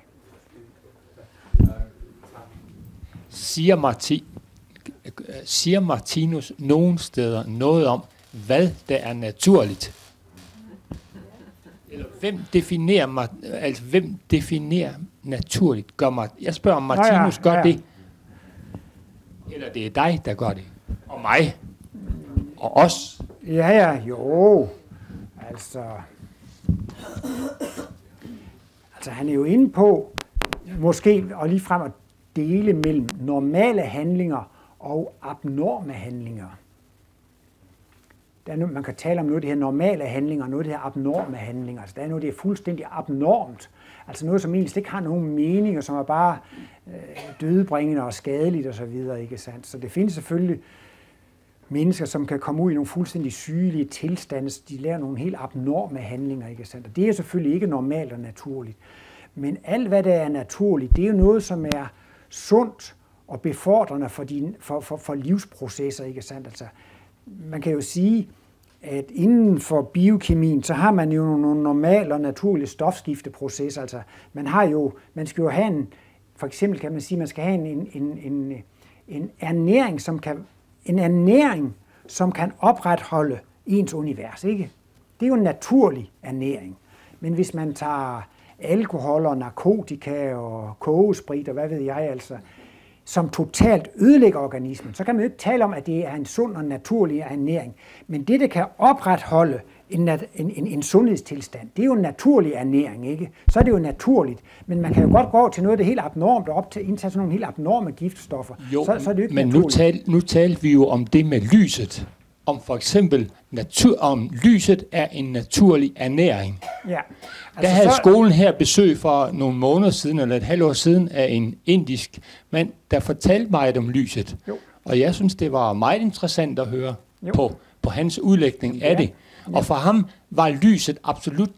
Siger Martinus nogen steder noget om, hvad der er naturligt? Eller hvem definerer naturligt? Jeg spørger, om Martinus gør det? Eller det er dig, der gør det? Og mig? Og os? Jo. Altså han er jo inde på, måske og lige frem at dele mellem normale handlinger og abnorme handlinger. Der er noget, man kan tale om noget af det her normale handlinger, og noget af det her abnorme handlinger. Altså, der er noget, det er fuldstændig abnormt. Altså noget, som egentlig ikke har nogen mening, og som er bare dødebringende og skadeligt osv. Ikke sandt? Så det findes selvfølgelig mennesker, som kan komme ud i nogle fuldstændig sygelige tilstande, så de lærer nogle helt abnorme handlinger. Ikke sandt? Og det er selvfølgelig ikke normalt og naturligt. Men alt, hvad der er naturligt, det er jo noget, som er sundt og befordrende for livsprocesser, ikke sandt? Altså, man kan jo sige, at inden for biokemien, så har man jo nogle normale og naturlige stofskifteprocesser. Altså, man skal jo have for eksempel kan man sige, man skal have en ernæring, som kan opretholde ens univers, ikke? Det er jo en naturlig ernæring. Men hvis man tager alkohol og narkotika og kogesprit og hvad ved jeg altså, som totalt ødelægger organismen, så kan man jo ikke tale om, at det er en sund og naturlig ernæring. Men det, der kan opretholde en sundhedstilstand, det er jo en naturlig ernæring, ikke? Så er det jo naturligt. Men man kan jo godt gå over til noget, der er helt abnormt, og indtage sådan nogle helt abnorme giftstoffer. Jo, så er det jo ikke men nu talte vi jo om det med lyset. Om for eksempel, om lyset er en naturlig ernæring. Ja. Altså der havde skolen her besøg for nogle måneder siden, eller et halvt år siden, af en indisk mand, der fortalte mig om lyset. Jo. Og jeg synes, det var meget interessant at høre på hans udlægning af det. Og for ham var lyset absolut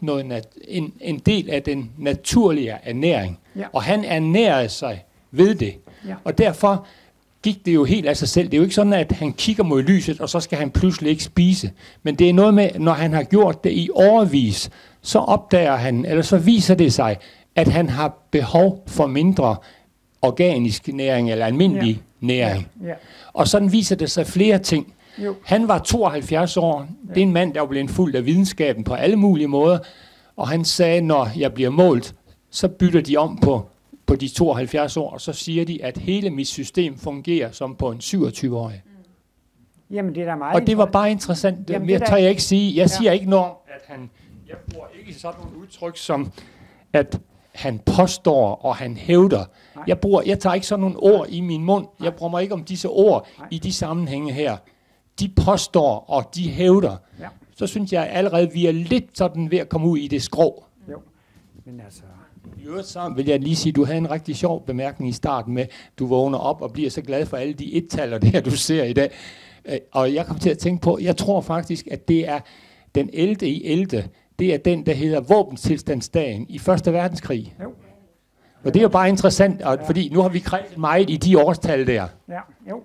en del af den naturlige ernæring. Ja. Og han ernærede sig ved det. Ja. Og derfor gik det jo helt af sig selv. Det er jo ikke sådan, at han kigger mod lyset, og så skal han pludselig ikke spise. Men det er noget med, når han har gjort det i årevis, så opdager han, eller så viser det sig, at han har behov for mindre organisk næring, eller almindelig næring. Ja. Og sådan viser det sig flere ting. Jo. Han var 72 år. Det er en mand, der er blevet fuld af videnskaben på alle mulige måder. Og han sagde, når jeg bliver målt, så bytter de om på de 72 år, og så siger de, at hele mit system fungerer som på en 27-årig. Jamen, det er da meget. Og det var bare interessant. Jamen, mere tør jeg ikke sige. Jeg siger ikke noget om, at jeg bruger ikke sådan nogle udtryk som, at han påstår, og han hævder. Jeg tager ikke sådan nogle ord i min mund. Jeg bruger mig ikke om disse ord i de sammenhænge her. De påstår, og de hævder. Ja. Så synes jeg allerede, vi er lidt sådan ved at komme ud i det skrå. Jo, men altså... I øvrigt så vil jeg lige sige, at du havde en rigtig sjov bemærkning i starten med, du vågner op og bliver så glad for alle de et-taller, der du ser i dag. Og jeg kom til at tænke på, jeg tror faktisk, at det er den 11.11. Det er den, der hedder våbenstilstandsdagen i 1. verdenskrig. Jo. Og det er jo bare interessant, fordi nu har vi kredset meget i de årstal der. Ja, jo.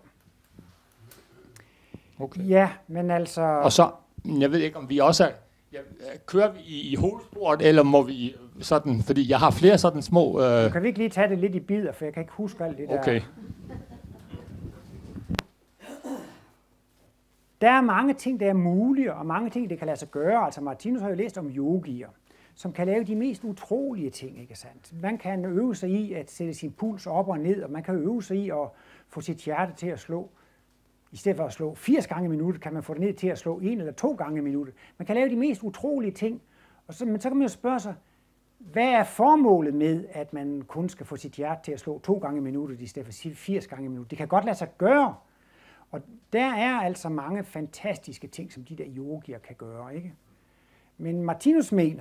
Okay. Ja, men altså... Og så, jeg ved ikke, om vi også kører vi i hovedsporet, eller må vi sådan, fordi jeg har flere sådan små... Kan vi ikke lige tage det lidt i bidder, for jeg kan ikke huske alt det der. Okay. Der er mange ting, der er mulige, og mange ting, der kan lade sig gøre. Altså Martinus har jo læst om yogier, som kan lave de mest utrolige ting, ikke sandt? Man kan øve sig i at sætte sin puls op og ned, og man kan øve sig i at få sit hjerte til at slå. I stedet for at slå 80 gange i minuttet, kan man få det ned til at slå 1 eller 2 gange i minuttet. Man kan lave de mest utrolige ting, men så kan man jo spørge sig, hvad er formålet med, at man kun skal få sit hjerte til at slå 2 gange i minuttet, i stedet for 80 gange i minuttet? Det kan godt lade sig gøre, og der er altså mange fantastiske ting, som de der yogier kan gøre, ikke? Men Martinus mener,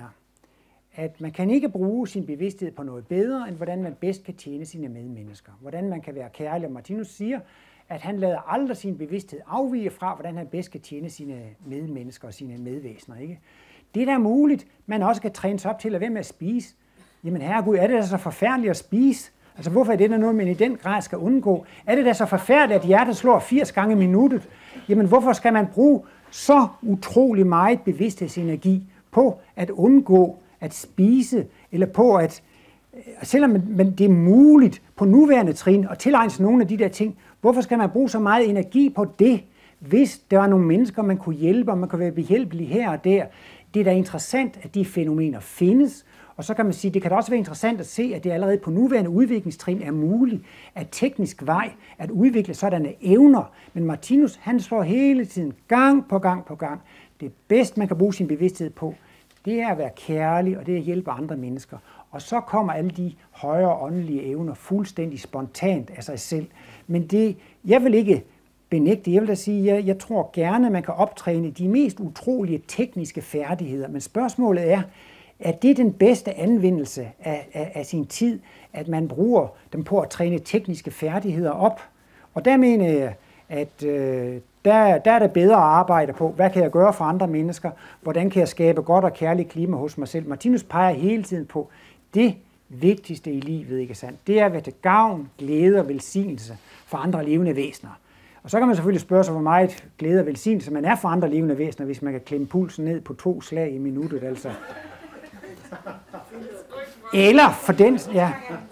at man kan ikke bruge sin bevidsthed på noget bedre, end hvordan man bedst kan tjene sine medmennesker. Hvordan man kan være kærlig. Og Martinus siger, at han lader aldrig sin bevidsthed afvige fra, hvordan han bedst kan tjene sine medmennesker og sine medvæsener, ikke? Det der er muligt, man også kan træne sig op til at være med at spise. Jamen herregud, er det da så forfærdeligt at spise? Altså hvorfor er det der noget, man i den grad skal undgå? Er det da så forfærdeligt, at hjertet slår 80 gange i minuttet? Jamen hvorfor skal man bruge så utrolig meget bevidsthedsenergi på at undgå at spise, eller på at, selvom det er muligt på nuværende trin at tilegne sig nogle af de der ting, hvorfor skal man bruge så meget energi på det, hvis der var nogle mennesker, man kunne hjælpe, og man kunne være behjælpelig her og der? Det er da interessant, at de fænomener findes, og så kan man sige, det kan da også være interessant at se, at det allerede på nuværende udviklingstrin er muligt at teknisk vej at udvikle sådanne evner. Men Martinus, han slår hele tiden gang på gang på gang. Det bedste, man kan bruge sin bevidsthed på, det er at være kærlig, og det er at hjælpe andre mennesker. Og så kommer alle de højere åndelige evner fuldstændig spontant af sig selv. Men det, jeg vil ikke benægte, jeg vil da sige, jeg tror gerne, man kan optræne de mest utrolige tekniske færdigheder. Men spørgsmålet er det den bedste anvendelse af sin tid, at man bruger dem på at træne tekniske færdigheder op? Og der mener jeg, at der er det bedre at arbejde på, hvad kan jeg gøre for andre mennesker, hvordan kan jeg skabe godt og kærligt klima hos mig selv. Martinus peger hele tiden på, det vigtigste i livet, ikke sandt? Det er at være til gavn, glæde og velsignelse for andre levende væsener. Og så kan man selvfølgelig spørge sig, hvor meget glæde og velsignelse man er for andre levende væsener, hvis man kan klemme pulsen ned på 2 slag i minuttet, altså. Eller for den, ja.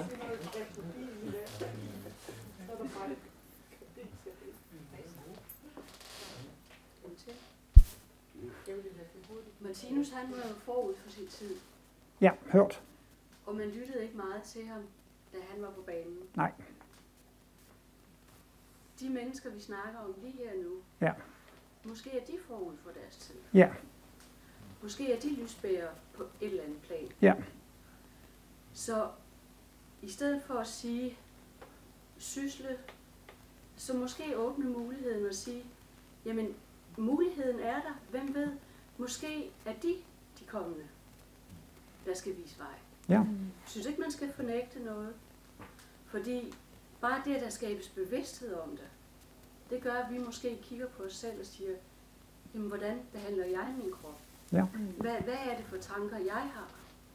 Martinus, han var jo forud for sin tid. Ja, hørt. Og man lyttede ikke meget til ham, da han var på banen. Nej. De mennesker, vi snakker om lige her nu, ja. Måske er de forud for deres tid. Ja. Måske er de lysbærere på et eller andet plan. Ja. Så i stedet for at sige sysle, så måske åbne muligheden og sige, jamen muligheden er der, hvem ved, måske er de kommende, der skal vise vej. Ja. Jeg synes ikke, man skal fornægte noget, fordi bare det, der skabes bevidsthed om det, det gør, at vi måske kigger på os selv og siger, jamen hvordan behandler jeg min krop? Ja. Hvad er det for tanker, jeg har?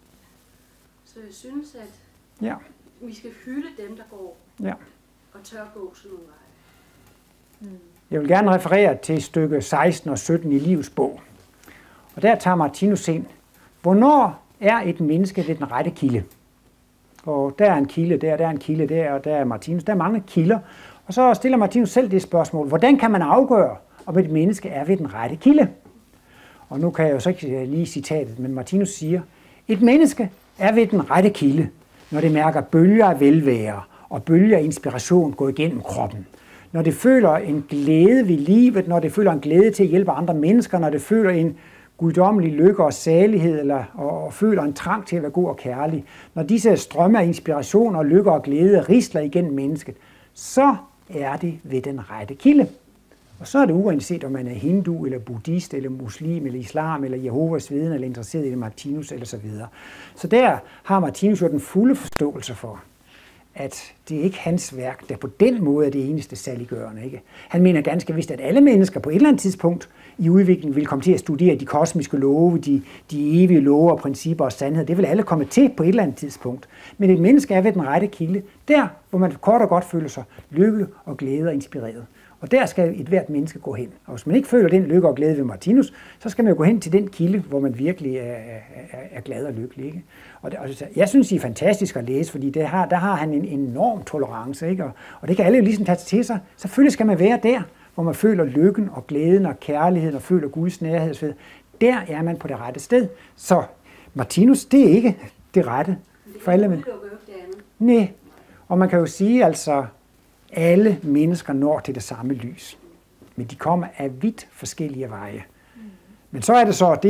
Så jeg synes, at vi skal hylde dem, der går og tør gå sådan nogle veje. Jeg vil gerne referere til stykke 16 og 17 i Livets bog. Og der tager Martinus ind. Hvornår er et menneske ved den rette kilde? Og der er en kilde der er en kilde der, og der er Martinus. Der er mange kilder. Og så stiller Martinus selv det spørgsmål. Hvordan kan man afgøre, om et menneske er ved den rette kilde? Og nu kan jeg jo så ikke lige citatet, men Martinus siger, et menneske er ved den rette kilde, når det mærker bølger af velvære og bølger af inspiration gå igennem kroppen. Når det føler en glæde ved livet, når det føler en glæde til at hjælpe andre mennesker, når det føler en guddommelig lykke og salighed, og føler en trang til at være god og kærlig. Når disse strømme af inspiration og lykke og glæde risler igennem mennesket, så er det ved den rette kilde. Og så er det uanset, om man er hindu, eller buddhist, eller muslim, eller islam, eller Jehovas vidne, eller interesseret i det Martinus, eller så videre. Så der har Martinus jo den fulde forståelse for, at det ikke er hans værk, der på den måde er det eneste saliggørende. Ikke? Han mener ganske vist, at alle mennesker på et eller andet tidspunkt i udviklingen vil komme til at studere de kosmiske love, de evige love og principper og sandhed. Det vil alle komme til på et eller andet tidspunkt. Men et menneske er ved den rette kilde, der hvor man kort og godt føler sig lykkelig og glæde og inspireret. Og der skal et hvert menneske gå hen. Og hvis man ikke føler den lykke og glæde ved Martinus, så skal man jo gå hen til den kilde, hvor man virkelig er glad og lykkelig. Ikke? Og jeg synes, det er fantastisk at læse, fordi der har han en enorm tolerance. Ikke? Og det kan alle jo ligesom tage til sig. Selvfølgelig skal man være der, hvor man føler lykken og glæden og kærligheden og føler Guds nærhed. Der er man på det rette sted. Så Martinus, det er ikke det rette for alle. Men nej. Og man kan jo sige, altså, alle mennesker når til det samme lys, men de kommer af vidt forskellige veje. Men så er det så,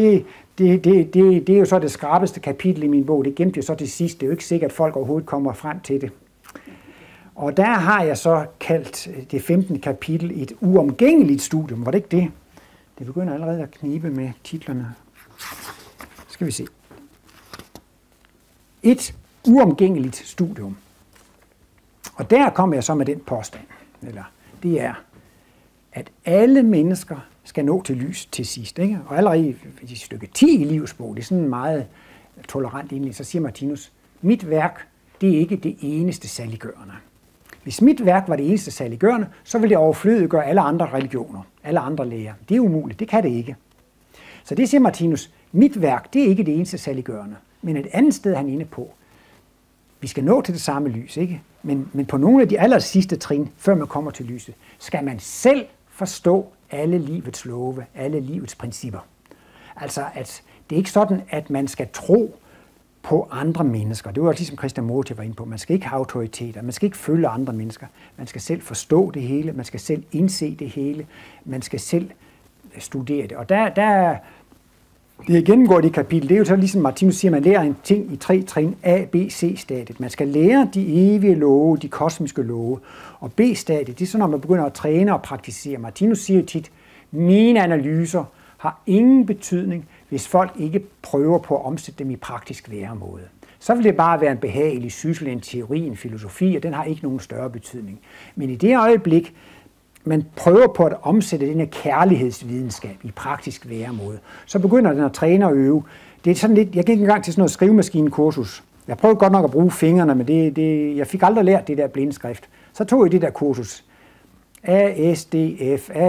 det er jo så det skarpeste kapitel i min bog, det gemte jeg så til sidst, det er jo ikke sikkert, at folk overhovedet kommer frem til det. Og der har jeg så kaldt det 15. kapitel et uomgængeligt studium, var det ikke det? Det begynder allerede at knibe med titlerne. Skal vi se. Et uomgængeligt studium. Og der kommer jeg så med den påstand, det er, at alle mennesker skal nå til lys til sidst. Ikke? Og allerede i stykke 10 i Livets bog, det er sådan meget tolerant egentlig, så siger Martinus, mit værk, det er ikke det eneste saliggørende. Hvis mit værk var det eneste saliggørende, så ville det overflødiggøre alle andre religioner, alle andre læger. Det er umuligt, det kan det ikke. Så det siger Martinus, mit værk, det er ikke det eneste saliggørende. Men et andet sted er han inde på, vi skal nå til det samme lys, ikke? Men på nogle af de aller sidste trin, før man kommer til lyset, skal man selv forstå alle livets love, alle livets principper. Altså, at det er ikke sådan, at man skal tro på andre mennesker. Det var ligesom Christian Mote var inde på. Man skal ikke have autoriteter, man skal ikke følge andre mennesker. Man skal selv forstå det hele, man skal selv indse det hele, man skal selv studere det. Og det gennemgår det kapitel, det er jo så ligesom Martinus siger, man lærer en ting i 3 trin, A, B, C-stadiet. Man skal lære de evige love, de kosmiske love. Og B-stadiet, det er så, når man begynder at træne og praktisere. Martinus siger tit, mine analyser har ingen betydning, hvis folk ikke prøver på at omsætte dem i praktisk væremåde. Så vil det bare være en behagelig syssel, en teori, en filosofi, og den har ikke nogen større betydning. Men i det øjeblik, man prøver på at omsætte den her kærlighedsvidenskab i praktisk væremåde, så begynder den at træne og øve. Det er sådan lidt, jeg gik engang til sådan noget skrivemaskinekursus Jeg prøvede godt nok at bruge fingrene, men jeg fik aldrig lært det der blindskrift. Så tog jeg det der kursus. ASDF,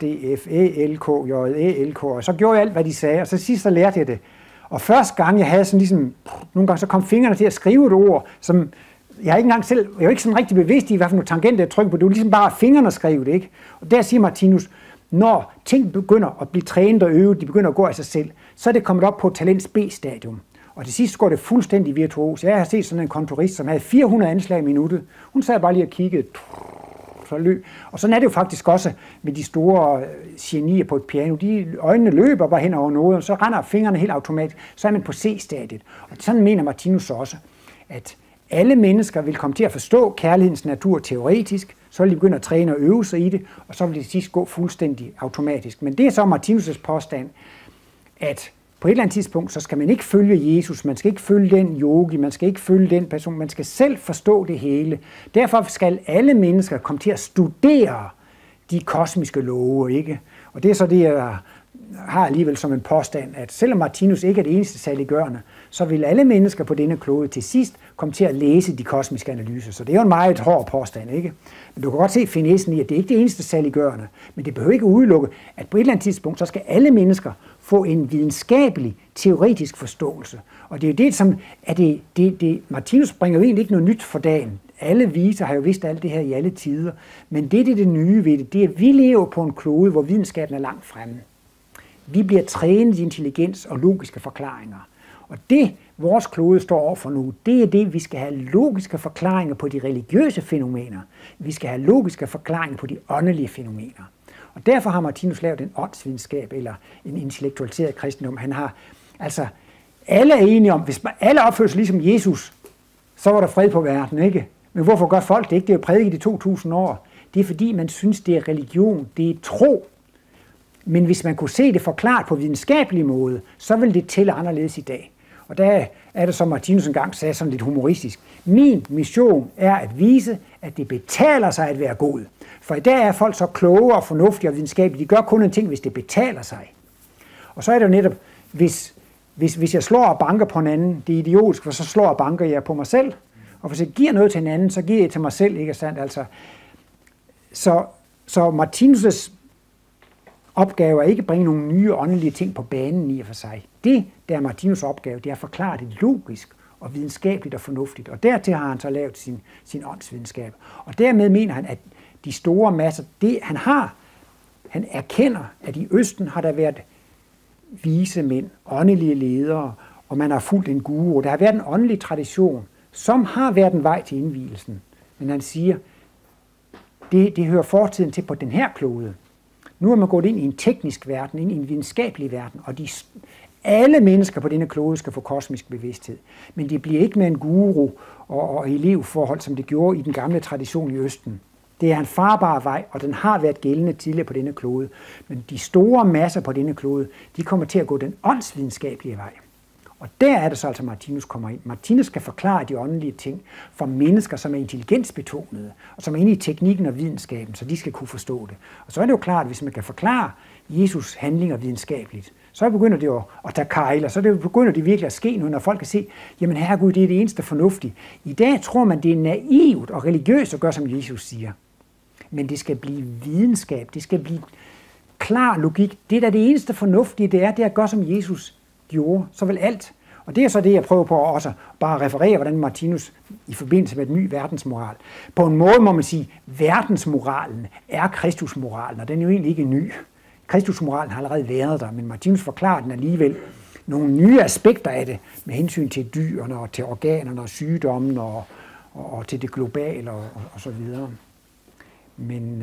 ELK, ELK, og så gjorde jeg alt, hvad de sagde, og så sidst så lærte jeg det. Og første gang, jeg havde sådan ligesom, nogle gange så kom fingrene til at skrive et ord, som jeg ikke engang selv, jeg var ikke sådan rigtig bevidst i, hvad for nogle tangenter jeg trykkede på. Det var ligesom bare fingrene at skrive det, ikke? Og der siger Martinus, når ting begynder at blive trænet og øvet, de begynder at gå af sig selv, så er det kommet op på talents B-stadium. Og til sidst går det fuldstændig virtuos. Jeg har set sådan en kontorist, som havde 400 anslag i minuttet. Hun sad bare lige og kiggede, så løb. Og sådan er det jo faktisk også med de store genier på et piano. Øjnene løber bare hen over noget, og så render fingrene helt automatisk. Så er man på C-stadiet. Og sådan mener Martinus også, at alle mennesker vil komme til at forstå kærlighedens natur teoretisk, så vil de begynde at træne og øve sig i det, og så vil det sidst gå fuldstændig automatisk. Men det er så Martinus' påstand, at på et eller andet tidspunkt, så skal man ikke følge Jesus, man skal ikke følge den yogi, man skal ikke følge den person, man skal selv forstå det hele. Derfor skal alle mennesker komme til at studere de kosmiske love, ikke? Og det er så det, jeg har alligevel som en påstand, at selvom Martinus ikke er det eneste saliggørende, så vil alle mennesker på denne klode til sidst komme til at læse de kosmiske analyser. Så det er jo en meget hård påstand, ikke? Men du kan godt se finessen i, at det ikke er det eneste saliggørende, men det behøver ikke udelukke, at på et eller andet tidspunkt, så skal alle mennesker få en videnskabelig, teoretisk forståelse. Og det er jo det, som Martinus bringer jo egentlig ikke noget nyt for dagen. Alle viser har jo vidst alt det her i alle tider, men det er det nye ved det, det er, at vi lever på en klode, hvor videnskaben er langt fremme. Vi bliver trænet i intelligens og logiske forklaringer. Og det, vores klode står overfor nu, det er det, vi skal have logiske forklaringer på de religiøse fænomener. Vi skal have logiske forklaringer på de åndelige fænomener. Og derfor har Martinus lavet en åndsvidenskab, eller en intellektualiseret kristendom. Han har, altså, alle er enige om, hvis alle opfører sig ligesom Jesus, så var der fred på verden, ikke? Men hvorfor gør folk det ikke? Det er jo prædiket i 2000 år. Det er fordi, man synes, det er religion, det er tro. Men hvis man kunne se det forklaret på videnskabelig måde, så ville det tælle anderledes i dag. Og der er det, som Martinus engang sagde sådan lidt humoristisk. Min mission er at vise, at det betaler sig at være god. For i dag er folk så kloge og fornuftige og videnskabelige. De gør kun en ting, hvis det betaler sig. Og så er det jo netop, hvis jeg slår og banker på en anden, det er idiotisk, for så slår og banker jeg på mig selv. Og hvis jeg giver noget til en anden, så giver jeg til mig selv, ikke sandt? Altså, så Martinus' opgave er ikke at bringe nogle nye åndelige ting på banen i og for sig. Det, der er Martinus' opgave, det er at forklare det logisk og videnskabeligt og fornuftigt. Og dertil har han så lavet sin åndsvidenskab. Og dermed mener han, at de store masser, det han erkender, at i Østen har der været vise mænd, åndelige ledere, og man har fulgt en guru. Der har været en åndelig tradition, som har været en vej til indvielsen. Men han siger, det hører fortiden til på den her klode. Nu er man gået ind i en teknisk verden, ind i en videnskabelig verden, og alle mennesker på denne klode skal få kosmisk bevidsthed. Men det bliver ikke med en guru og elevforhold, som det gjorde i den gamle tradition i Østen. Det er en farbar vej, og den har været gældende tidligere på denne klode. Men de store masser på denne klode, de kommer til at gå den åndsvidenskabelige vej. Og der er det så altså, Martinus kommer ind. Martinus skal forklare de åndelige ting for mennesker, som er intelligensbetonede, og som er inde i teknikken og videnskaben, så de skal kunne forstå det. Og så er det jo klart, at hvis man kan forklare Jesus' handlinger videnskabeligt, så begynder det jo at tage kejl, og så begynder det virkelig at ske noget, når folk kan se, jamen herregud, det er det eneste fornuftige. I dag tror man, det er naivt og religiøst at gøre, som Jesus siger. Men det skal blive videnskab, det skal blive klar logik. Det er da det eneste fornuftige, det er at gøre, som Jesus gjorde, så vel alt. Og det er så det, jeg prøver på også bare referere, hvordan Martinus i forbindelse med den nye verdensmoral. På en måde må man sige, at verdensmoralen er Kristusmoralen, og den er jo egentlig ikke ny. Kristusmoralen har allerede været der, men Martinus forklarer den alligevel nogle nye aspekter af det, med hensyn til dyrene og til organerne og sygdommen og til det globale og så videre. Men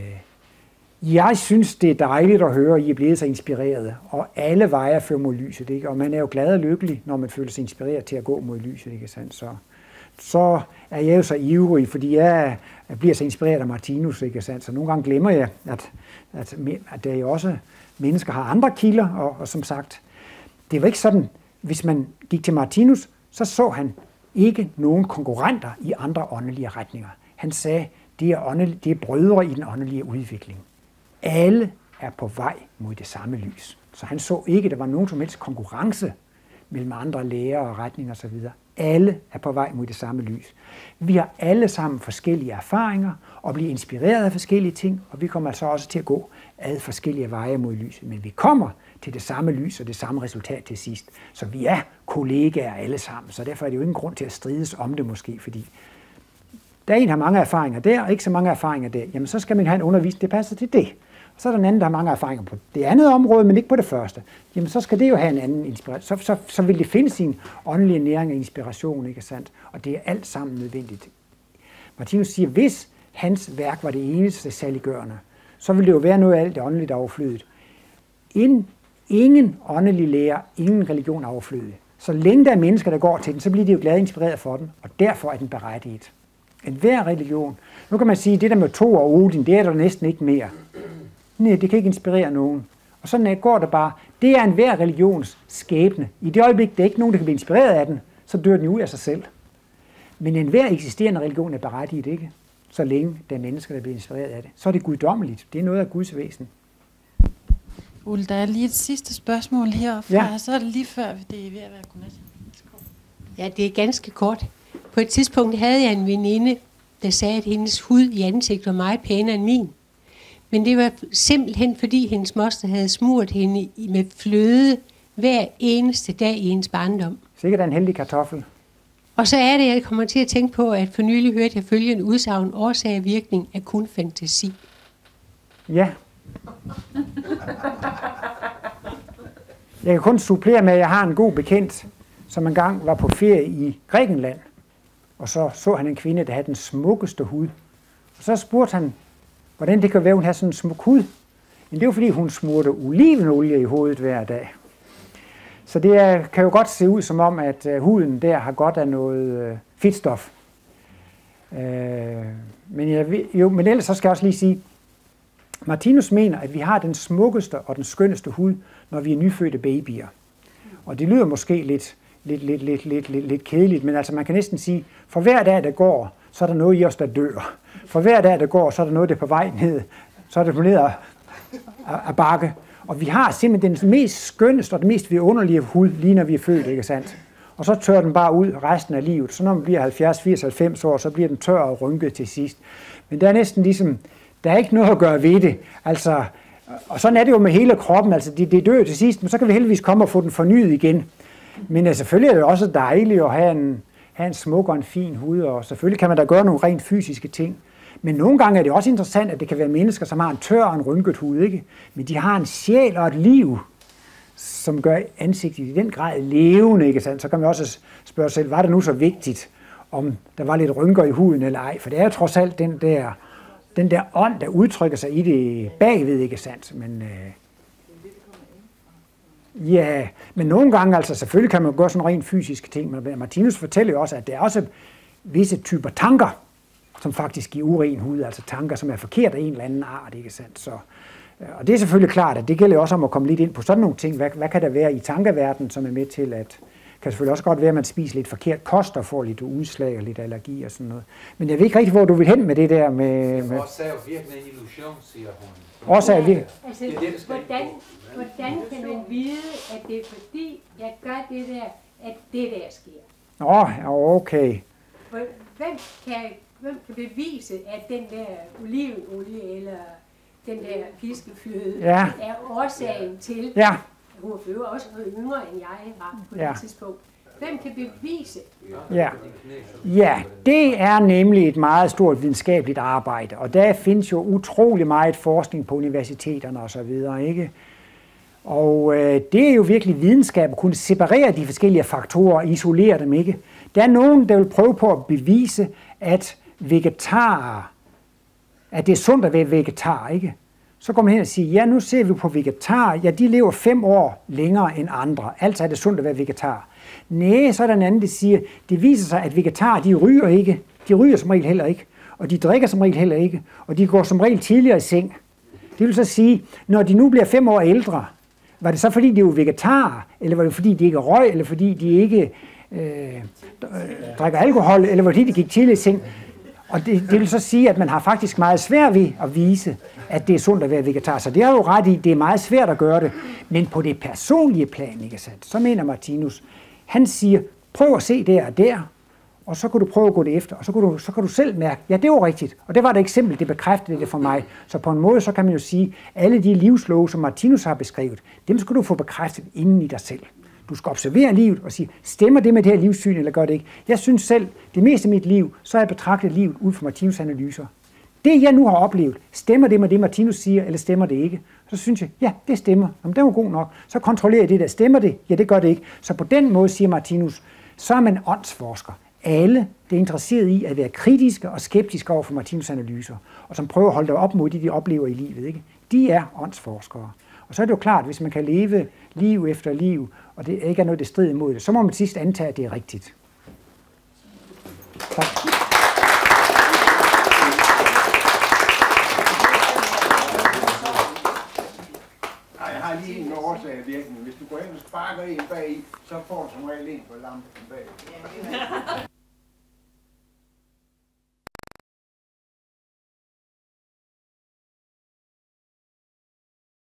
jeg synes, det er dejligt at høre, at I er blevet så inspireret, og alle veje fører mod lyset, ikke? Og man er jo glad og lykkelig, når man føler sig inspireret til at gå mod lyset, ikke sandt? Så er jeg jo så ivrig, fordi jeg bliver så inspireret af Martinus, ikke sandt? Så nogle gange glemmer jeg, at der jo også mennesker har andre kilder, og som sagt, det var ikke sådan, hvis man gik til Martinus, så han ikke nogen konkurrenter i andre åndelige retninger. Han sagde, det er brødre i den åndelige udvikling. Alle er på vej mod det samme lys. Så han så ikke, at der var nogen som helst konkurrence mellem andre lærer og retninger osv. alle er på vej mod det samme lys. Vi har alle sammen forskellige erfaringer og bliver inspireret af forskellige ting, og vi kommer altså også til at gå ad forskellige veje mod lyset. Men vi kommer til det samme lys og det samme resultat til sidst. Så vi er kollegaer alle sammen, så derfor er det jo ingen grund til at strides om det måske, fordi der er en, der har mange erfaringer der, og ikke så mange erfaringer der. Jamen så skal man have en undervisning, det passer til det. Og så er der en anden, der har mange erfaringer på det andet område, men ikke på det første. Jamen så skal det jo have en anden inspiration. Så vil det finde sin åndelige næring og inspiration, ikke sandt? Og det er alt sammen nødvendigt. Martinus siger, hvis hans værk var det eneste saliggørende, så ville det jo være noget af alt det åndeligt overflødigt. Ingen åndelig lære, ingen religion er overflødig. Så længe der er mennesker, der går til den, så bliver de jo glade og inspireret for den, og derfor er den berettiget. En hver religion. Nu kan man sige, at det der med Thor og Odin, det er der næsten ikke mere. Nej, det kan ikke inspirere nogen. Og sådan går det bare. Det er en hver religions skæbne. I det øjeblik, der er ikke nogen, der kan blive inspireret af den, så dør den ud af sig selv. Men en hver eksisterende religion er berettiget, ikke? Så længe der er mennesker, der bliver inspireret af det. Så er det guddommeligt. Det er noget af Guds væsen. Ole, der er lige et sidste spørgsmål herfra, ja. Så er det lige før, det er ved at være godnat. Ja, det er ganske kort. På et tidspunkt havde jeg en veninde, der sagde, at hendes hud i ansigtet var meget pænere end min. Men det var simpelthen, fordi hendes moster havde smurt hende med fløde hver eneste dag i hendes barndom. Sikkert en heldig kartoffel. Og så er det, jeg kommer til at tænke på, at for nylig hørte jeg følgende udsagn: årsag og virkning er kun fantasi. Ja. Jeg kan kun supplere med, at jeg har en god bekendt, som engang var på ferie i Grækenland. Og så han en kvinde, der havde den smukkeste hud. Og så spurgte han, hvordan det kan være, hun har sådan en smuk hud. Men det var, fordi hun smurte olivenolie i hovedet hver dag. Så det kan jo godt se ud som om, at huden der har godt af noget fedtstof. Men ellers så skal jeg også lige sige, Martinus mener, at vi har den smukkeste og den skønneste hud, når vi er nyfødte babyer. Og det lyder måske lidt kedeligt, men altså man kan næsten sige, for hver dag, der går, så er der noget i os, der dør. For hver dag, der går, så er der noget, der er på vej ned. Så er det på ned af bakke. Og vi har simpelthen den mest skønneste og den mest vidunderlige hud, lige når vi er født, ikke sandt? Og så tør den bare ud resten af livet. Så når man bliver 70, 80, 90 år, så bliver den tør og rynket til sidst. Men der er næsten ligesom, der er ikke noget at gøre ved det. Altså, og sådan er det jo med hele kroppen. Altså, det dør til sidst, men så kan vi heldigvis komme og få den fornyet igen. Men selvfølgelig er det også dejligt at have en smuk og en fin hud, og selvfølgelig kan man da gøre nogle rent fysiske ting. Men nogle gange er det også interessant, at det kan være mennesker, som har en tør og en rynket hud, ikke? Men de har en sjæl og et liv, som gør ansigtet i den grad levende, ikke sandt? Så kan man også spørge sig selv, var det nu så vigtigt, om der var lidt rynker i huden eller ej? For det er jo trods alt den der ånd, der udtrykker sig i det bagved, ikke sandt? Men ja, men nogle gange, altså selvfølgelig kan man gøre sådan rent fysiske ting, men Martinus fortæller jo også, at der er også visse typer tanker, som faktisk giver uren hud, altså tanker, som er forkert af en eller anden art, ikke sandt? Så, og det er selvfølgelig klart, at det gælder også om at komme lidt ind på sådan nogle ting. Hvad kan der være i tankeverdenen, som er med til at, kan selvfølgelig også godt være, at man spiser lidt forkert kost og får lidt udslag og lidt allergi og sådan noget. Men jeg ved ikke rigtig, hvor du vil hen med det der med... Årsag og virkning en illusion, siger hun. Årsag og virkning. Altså, hvordan kan man vide, at det er fordi, jeg gør det der, at det der sker? Okay. Hvem kan bevise, at den der olivenolie eller den der fiskefløde er årsagen til, at hun er også noget yngre, end jeg var på det tidspunkt? Hvem kan bevise? Ja, det er nemlig et meget stort videnskabeligt arbejde, og der findes jo utrolig meget forskning på universiteterne og så videre, ikke? Og det er jo virkelig videnskab at kunne separere de forskellige faktorer og isolere dem, ikke? Der er nogen, der vil prøve på at bevise, at vegetarer, at det er sundt at være vegetar, ikke? Så går man hen og siger, ja, nu ser vi på vegetarer, ja, de lever 5 år længere end andre, altså er det sundt at være vegetar. Næh, så er der en anden, der siger, det viser sig, at vegetarer, de ryger ikke, de ryger som regel heller ikke, og de drikker som regel heller ikke, og de går som regel tidligere i seng. Det vil så sige, når de nu bliver 5 år ældre, var det så fordi, de var vegetarer, eller var det fordi, de ikke røg, eller fordi de ikke drikker alkohol, eller fordi de gik tidligere i seng? Og det vil så sige, at man har faktisk meget svært ved at vise, at det er sundt at være vegetar. Så det er jo ret i, det er meget svært at gøre det. Men på det personlige plan, ikke sandt, så mener Martinus, han siger, prøv at se der og der, og så kan du prøve at gå det efter, og så kan du selv mærke, ja, det var rigtigt. Og det var et eksempel, det bekræftede det for mig. Så på en måde, så kan man jo sige, alle de livslove, som Martinus har beskrevet, dem skal du få bekræftet inden i dig selv. Du skal observere livet og sige, stemmer det med det her livssyn, eller gør det ikke? Jeg synes selv, det meste af mit liv, så har jeg betragtet livet ud fra Martinus' analyser. Det, jeg nu har oplevet, stemmer det med det, Martinus siger, eller stemmer det ikke? Så synes jeg, ja, det stemmer. Jamen, det var god nok. Så kontrollerer jeg det der. Stemmer det? Ja, det gør det ikke. Så på den måde, siger Martinus, så er man åndsforsker. Alle, der er interesseret i at være kritiske og skeptiske over for Martinus' analyser, og som prøver at holde det op mod det, de oplever i livet, ikke? De er åndsforskere. Og så er det jo klart, at hvis man kan leve liv efter liv, og det ikke er noget, der strider imod det, så må man sidst antage, at det er rigtigt. Tak. Jeg har lige en årsag virkning. Hvis du går ind og sparker en bag i, så får du som regel en på lampen bag.